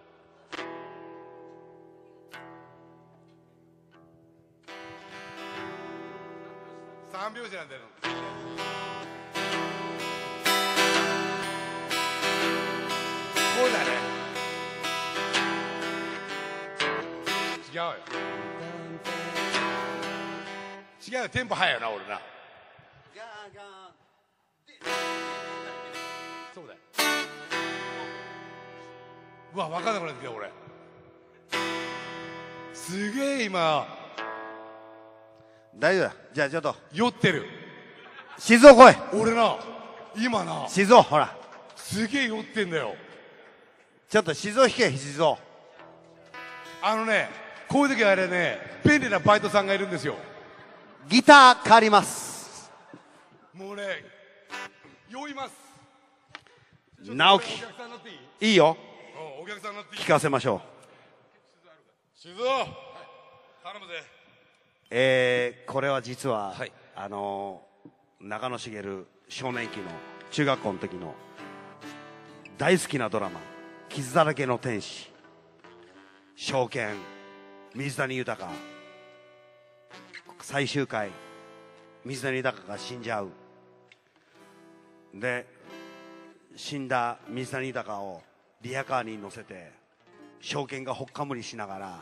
三拍子なんだよ。こうだね。違うよ。違うよテンポ速いよな俺な。そうだよ。うわ分かんなくなってきた俺。すげえ今大丈夫だ。じゃあちょっと酔ってる。 静岡来い。 俺な今な静岡ほらすげえ酔ってんだよ。 ちょっと静岡弾け静岡。 あのねこういう時はあれね便利なバイトさんがいるんですよ。 ギター借ります。 もうね酔います。 直樹いいよ。 お客さん乗っていい。 聞かせましょう。 静岡頼むぜ。 えー、これは実は、はい、あのー、中野茂少年期の中学校の時の大好きなドラマ「傷だらけの天使」証券水谷豊最終回水谷豊が死んじゃうで死んだ水谷豊をリヤカーに乗せて証券がほっかむりしながら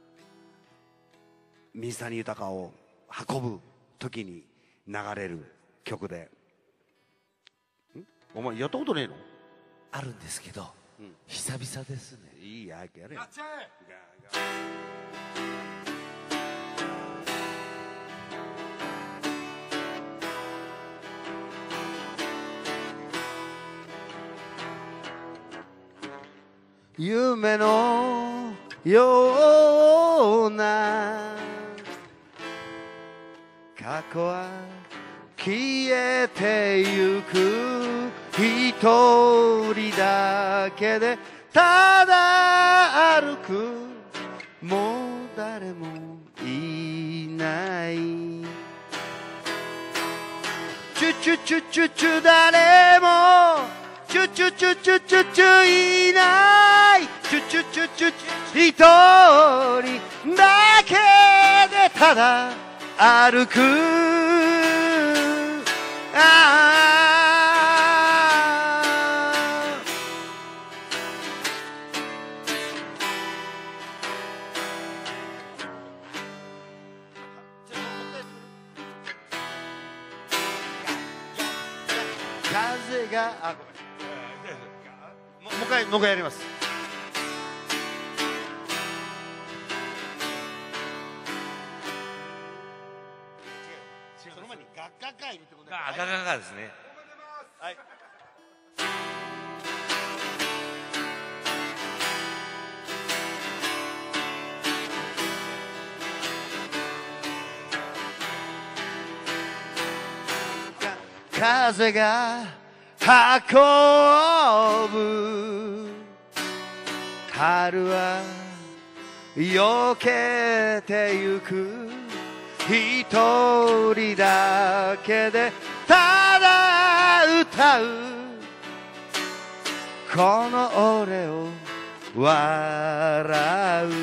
水谷豊を運ぶ時に流れる曲で。んお前やったことねえの？ あるんですけど、うん、久々ですね。 いいややれやっちゃえ。 夢のような過去は消えてゆく一人だけでただ歩くもう誰もいないチュチュチュチュチュ誰もチュチュチュチュチュチュいないチュチュチュチュチュ一人だけでただ歩くあ風があごめんもう一回もう一回やります。その前にガッガッガー入れてください。 ガッガッガーですね。 はい。 風が運ぶ春は避けてゆく一人だけでただ歌うこの俺を笑う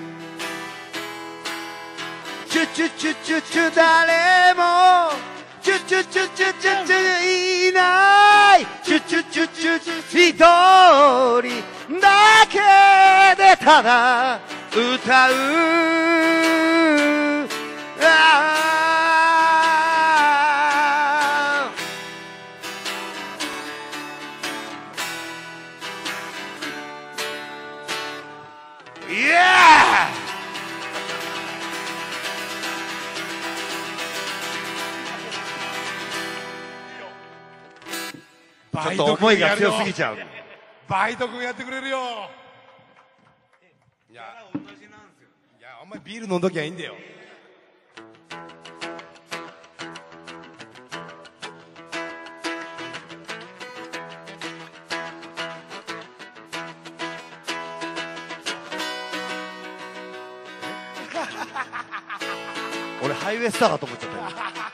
チュチュチュチュチュ誰もチュチュチュチュチュチュいないチュチュチュチュチュ一人だけでただ歌うあーイエーちょっと思いが強すぎちゃう。 バイト君やってくれるよ。いや、いや、お前ビール飲んどきゃいいんだよ。 俺ハイウェイスターかと思っちゃったよ。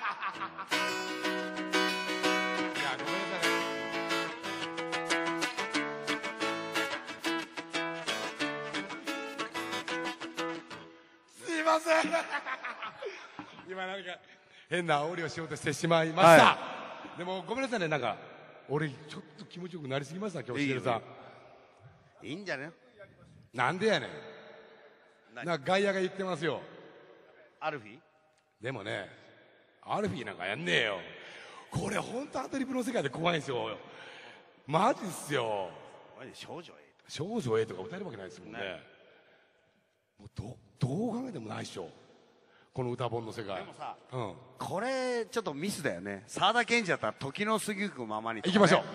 今何か変な煽りをしようとしてしまいました、はい、でもごめんなさいね、なんか俺ちょっと気持ちよくなりすぎました今日。しげるさんいいんじゃね。 なんでやねん。なんか外野が言ってますよ。 アルフィーでもね、アルフィーなんかやんねえよ。これ本当アドリブの世界で怖いんですよ。マジっすよ。 マジ少女 A 少女 A とか歌えるわけないですもんね。もうどどう考えてもないっしょ、この歌本の世界。 でもさ、 うん、 これちょっとミスだよね。沢田研二だったら時の過ぎゆくままに、ね、 行きましょう。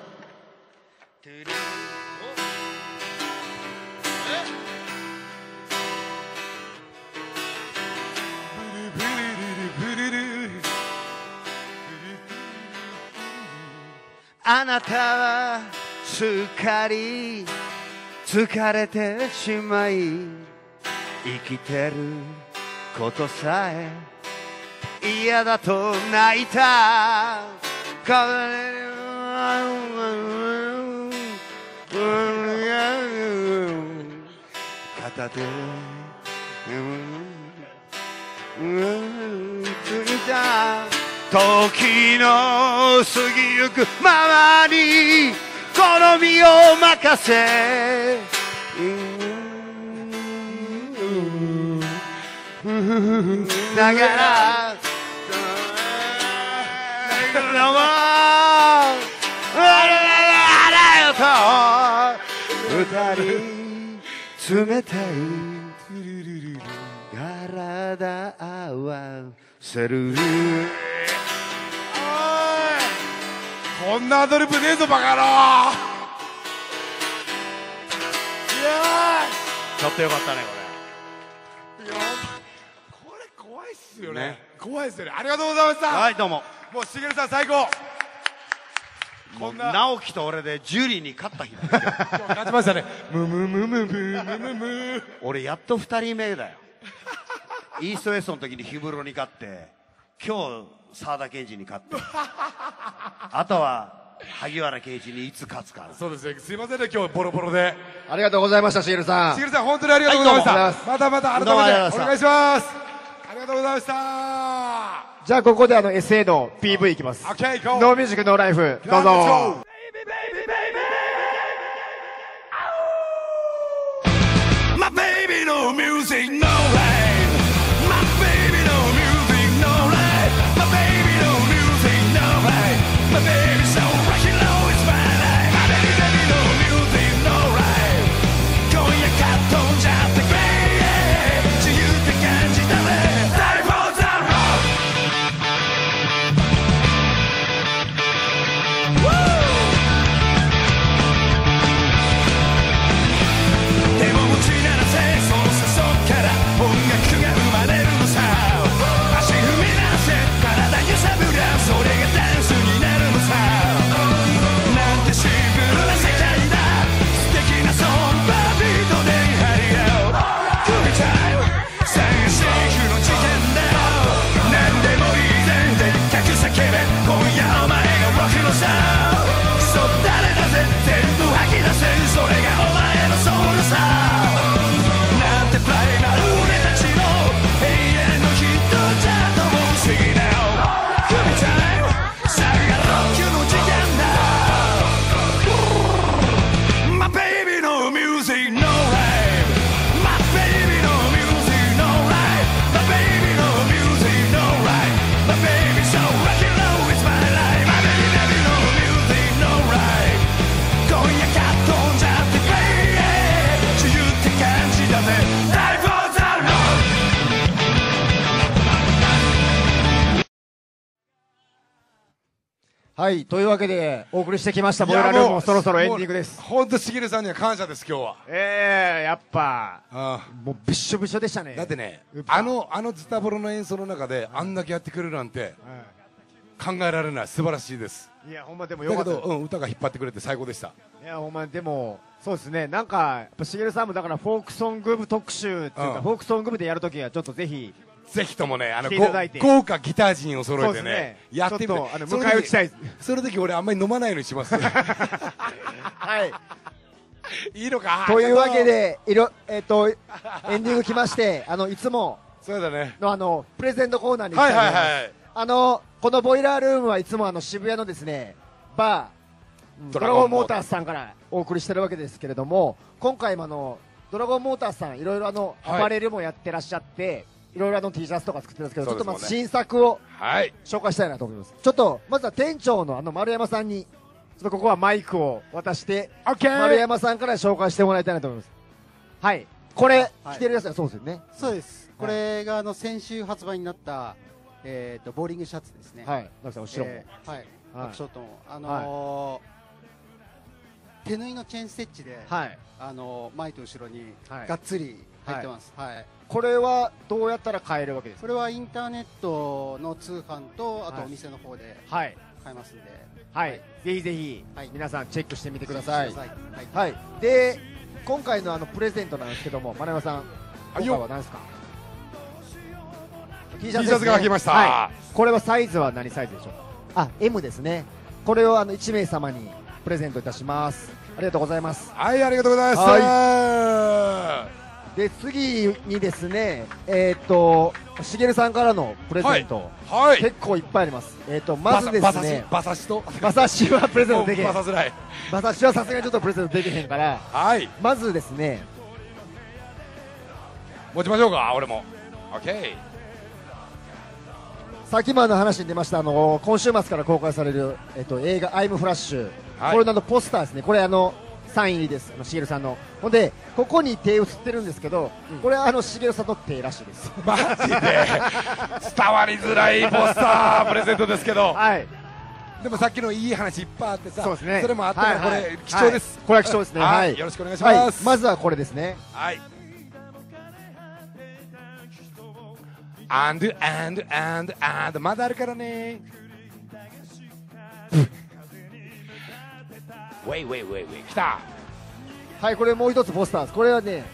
あなたはすっかり疲れてしまい生きてることさえ嫌だと泣いた片手ついた時の過ぎゆくままに好みを任せながら二人冷たい体合わせる。 こんなアドリブねえぞバカ野郎。 ちょっとよかったねこれ。いやこれ怖いっすよね。ね、怖いっすよね。ありがとうございました。 はい、どうも。 もうしげるさん最高。 こんな直樹と俺でジュリーに勝った日だ。 今日勝ちましたね。ムムムムムムムム。 俺やっと二人目だよ。イーストウエストの時に氷室に勝って、今日沢田研二に勝って、あとは萩原圭一にいつ勝つか。 そうですね。すいませんね今日ボロボロで。 ありがとうございましたしげるさん。 しげるさん本当にありがとうございました。はい、またまた改めてお願いします。ありがとうございました。 じゃあここであの エスエー の ピーブイ いきます。 Okay, ノーミュージックノーライフどうぞ。 My baby no music no life. My baby no music no life. My baby no music no life. My baby so rock and roll is my life. My baby baby no music no life. 今夜カットんじゃってくれ。自由って感じだね。Time for the rock. Woo! でもうちならせそうさそっからはい、というわけでお送りしてきましたボイラールームもそろそろエンディングです。 本当しげるさんには感謝です今日は。 ええー、やっぱもうびっしょびしょでしたね。 だってね、あのあのズタボロの演奏の中であんだけやってくれるなんて考えられない。素晴らしいです。 いやほんまでもよかった。 だけど、うん、歌が引っ張ってくれて最高でした。 いやほんまでもそうですね、なんかやっぱしげるさんもだからフォークソング部特集っていうか、うん、フォークソング部でやるときはちょっとぜひぜひともね、あの豪華ギター陣を揃えてね、ねやってみて、 あの迎え撃ちたい。 その時俺あんまり飲まないようにします。 はい。 いいのか。 というわけで、いろえっ、ー、とエンディング来まして、あのいつもそうだねのあのプレゼントコーナーに行きたいと思います。はいはいはい。あのこのボイラールームはいつもあの渋谷のですねバードラゴンモーターズさんからお送りしてるわけですけれども、今回もあのドラゴンモーターズさんいろいろあのアパレルもやってらっしゃって。はい、いろいろの T シャツとか作ってるんですけど、ちょっとまず新作を紹介したいなと思います。ちょっとまずは店長のあの丸山さんにちょっとここはマイクを渡して丸山さんから紹介してもらいたいなと思います。はい、これ着てるやつはそうですよね。 そうです。これがあの先週発売になったえっとボーリングシャツですね。 はい。なんか後ろもはい。バックショットもあの手縫いのチェーンステッチであの前と後ろにがっつり入ってます。はい。 これはどうやったら買えるわけですか。 これはインターネットの通販とあとお店の方で買えますんで、 はい、はい、ぜひぜひ、はい、皆さんチェックしてみてください。はい、はい、で今回のあのプレゼントなんですけども、丸山さん今回は何ですか。 T シャツ、ね、T シャツが来ました、 はい、これはサイズは何サイズでしょう。あ、エム ですね。これをあのいち名様にプレゼントいたします。ありがとうございます。 はい、ありがとうございます。はい、 で次にですね、えっ、ー、としげるさんからのプレゼント、 はいはい、 結構いっぱいあります。えっ、ー、とまずですね、 馬刺しと馬刺しはプレゼントできへん。 馬刺し馬刺しはさすがにちょっとプレゼントできへんから、 はい、 まずですね、 持ちましょうか。俺も OK。 さっきもあの話に出ましたあの今週末から公開される、えっと、映画「アイムフラッシュ」はい、これのあのポスターですね。これあのサイン入りです。あのしげるさんの。ほんでここに手映ってるんですけど、うん、これはあのしげるさんの手らしいです。 マジで伝わりづらいポスタープレゼントですけど、 はい、 でもさっきのいい話いっぱいあってさ、 そうですね、 それもあったから、はいはい、これ貴重です、 はい、これは貴重ですね、はい、 よろしくお願いします、はい、 まずはこれですね。 はい。アンドアンドアンドアンドまだあるからね。ウェイウェイウェイウェイ来た。 はい、これもう一つポスターです。これはね、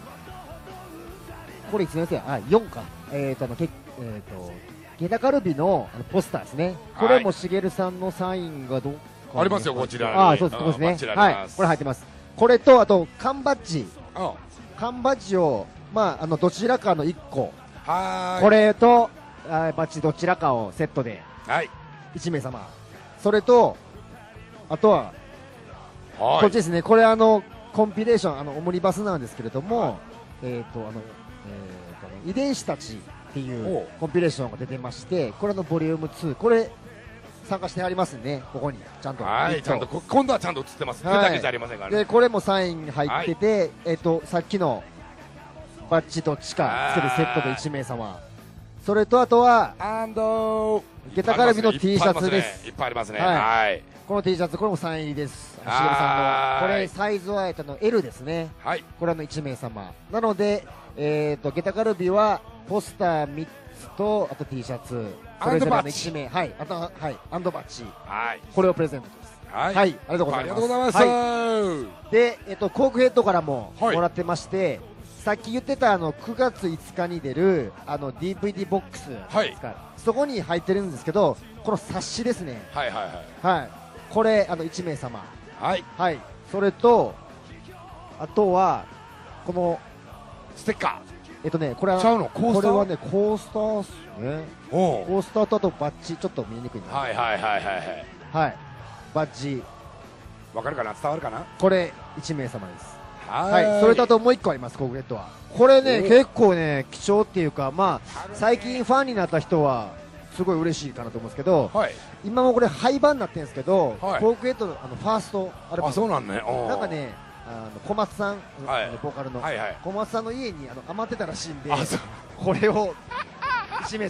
これいつのやつや、あ、よんか。えっ、ー、とあのけえっ、ー、とゲタカルビのあのポスターですね。これもしげるさんのサインがどっかありますよ、こちらに。 あ、そうです、そうですね。はい、これ入ってます。これとあと缶バッジ、缶バッジをまああのどちらかのいっこ。これとあバッジどちらかをセットでいち名様、それとあとはこっちですね。これあのコンピレーション、あのオムニバスなんですけれども、えっとあのえっと遺伝子たちっていうコンピレーションが出てまして、これのボリュームツー、これ参加してありますね。ここにちゃんと、 はい、ちゃんと今度はちゃんと映ってます。これだけじゃありませんからね。 でこれもサイン入ってて、えっとさっきのバッジどっちかつけるセットでいち名様、それとあとはゲタカルビの T シャツです。 いっぱいありますね。はい。 この T シャツ、これもサイン入りです。しげるさんのこれサイズはえっと エル ですね。はい。これのいち名様なので、えっとゲタカルビはポスターみっつとあと T シャツそれぞれのいち名、はい、あとはいアンドバッジ、はい、これをプレゼントです。はい、はい、ありがとうございます。ありがとうございます。はい、でえっとコークヘッドからももらってまして、はい、さっき言ってたあのくがついつかに出るあの ディーブイディー ボックスですか、はい、そこに入ってるんですけど、この冊子ですね。はいはいはい。はい。これあのいち名様。はい。はい。それとあとはこのステッカー。 えっとねこれはこれはねコースターっすね。コースターとあとバッジ、ちょっと見えにくいな。 はいはいはいはいはい。 はい。バッジ。 わかるかな、伝わるかな。 これいち名様です。はい、それとあともういっこあります。コークヘッドはこれね結構ね貴重っていうか、まあ最近ファンになった人はすごい嬉しいかなと思うんですけど、はい、今もこれ廃盤になってるんですけど、はい、コークヘッドのあのファーストアルバム、 あ、そうなんね。 なんかねあの小松さん、はい、ボーカルの、はいはい、小松さんの家にあの余ってたらしいんで、これをいち名様に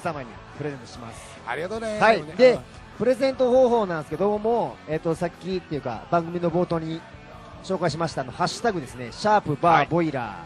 プレゼントします。 ありがとうね。 はいでプレゼント方法なんですけども、えっとさっきっていうか番組の冒頭に紹介しましたあのハッシュタグですね、シャープバーボイラー、はい、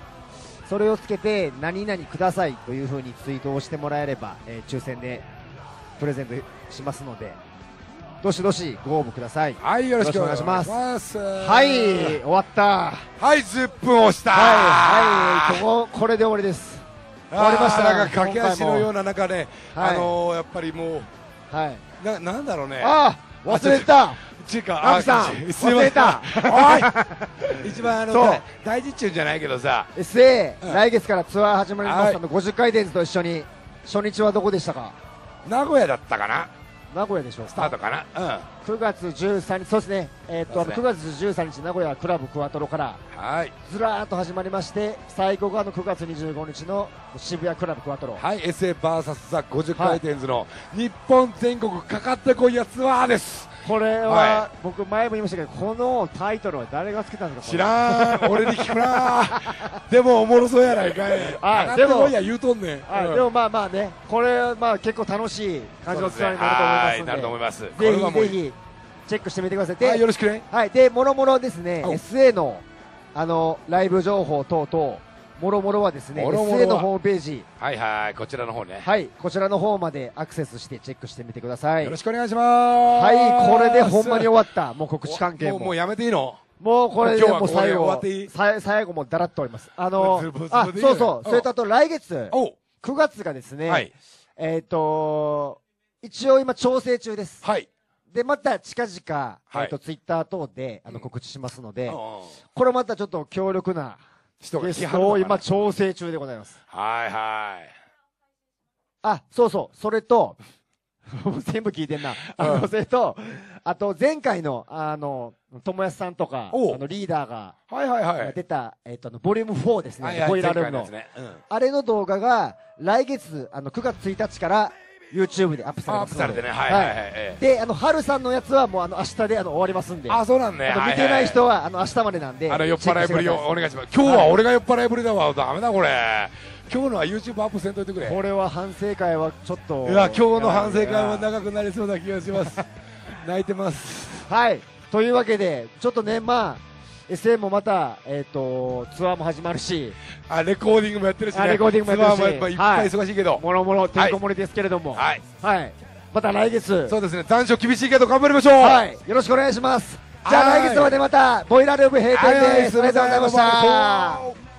それをつけて何々くださいという風にツイートをしてもらえれば、えー、抽選でプレゼントしますので、どしどしご応募ください。 はい、よろしくお願いします。 はい、終わった。 はい、じゅっぷん押した。 はい、はい、ここ、これで終わりです。終わりました。 なんか駆け足のような中で、あのー、やっぱりもう、はい、な、なんだろうね。 ああ、忘れた。 ちか、 あ、さん、忘れた。 おい。一番あの、大実中じゃないけどさ。 エスエー、来月からツアー始まります。ごじゅっかい転と一緒に、初日はどこでしたか。 名古屋だったかな。 名古屋でしょう。 スタートかな。 うん。くがつじゅうさんにち、そうですね。えっと、くがつじゅうさんにち名古屋クラブクワトロから。 はい。 ずらーっと始まりまして、最後があのくがつにじゅうごにちの渋谷クラブクワトロ。 はい。エスエー バーサス ザごじゅっかい転の日本全国かかってこいやツアーです。 これは僕前も言いましたけど、このタイトルは誰がつけたんですか。 知らん。俺に聞くな。でもおもろそうやないかい。あ、でも言うとんねん。 でもまあまあね、これまあ結構楽しい感じのツアーになると思いますので。 なると思います。 ぜひぜひチェックしてみてください。で、 よろしくね。 はい。で、もろもろですね、エスエー のあのライブ情報等々。もろもろはですね、エスエー のホームページ、 はいはい、こちらの方ね、 はい、こちらの方までアクセスしてチェックしてみてください。 よろしくお願いします。 はい、これでほんまに終わった。もう告知関係も。 もうやめていいの？ もうこれでもう最後、最後もだらっとおります。あの、あ、そうそう、それとあと来月、くがつがですね、えっと、一応今調整中です。 はい。 で、また近々、えっと、ツイッター等であの告知しますので、これまたちょっと強力な、ゲストを今調整中でございます。 はいはい。 あ、そうそう、それと、全部聞いてんな。あの、それと、あと前回の、あの、友安さんとか、あのリーダーが、 はいはいはい。 出た、えっと、ボリュームフォーですね。ボイラールームの。あれの動画が、来月、あの、くがつついたちから、YouTube でアップされます。 アップされてね。はいはいはい。 で、あの、春さんのやつはもうあの、明日であの、終わりますんで。 あ、そうなんね。 見てない人は、あの、明日までなんで。 あの、酔っ払いぶりをお願いします。今日は俺が酔っ払いぶりだわ。ダメだこれ。今日のは YouTube アップせんといてくれ。 これは反省会はちょっと。 いや、今日の反省会は長くなりそうな気がします。泣いてます。 はい。というわけで、ちょっとね、まあ、エスエー もまた、えっと、ツアーも始まるし、 あ、レコーディングもやってるしね。 レコーディングもやってるし、 ツアーもやっぱいっぱい忙しいけど。 もろもろてんこ盛りですけれども、 はい。 はい。また来月。 そうですね、残暑厳しいけど頑張りましょう。 はい。よろしくお願いします。じゃあ来月までまた、ボイラールーム閉店です。ありがとうございました。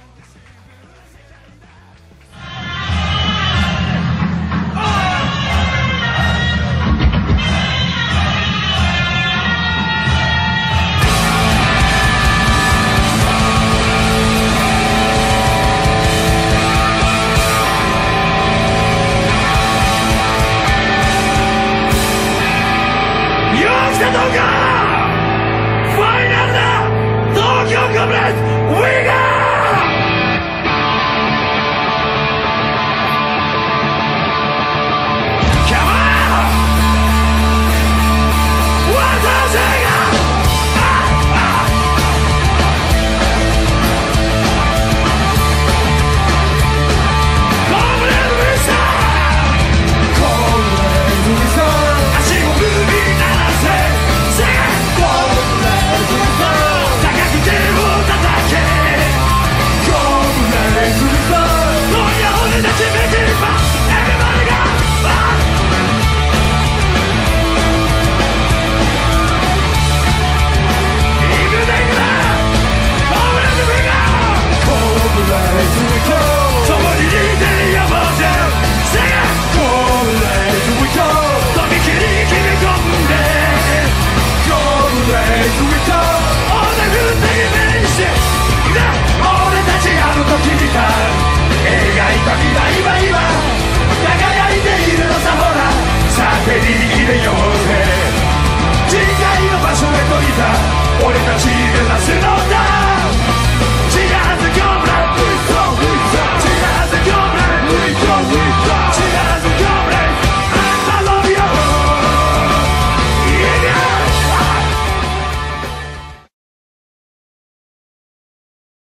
来たどうかファイナルだ東京コブラズウィガー俺たち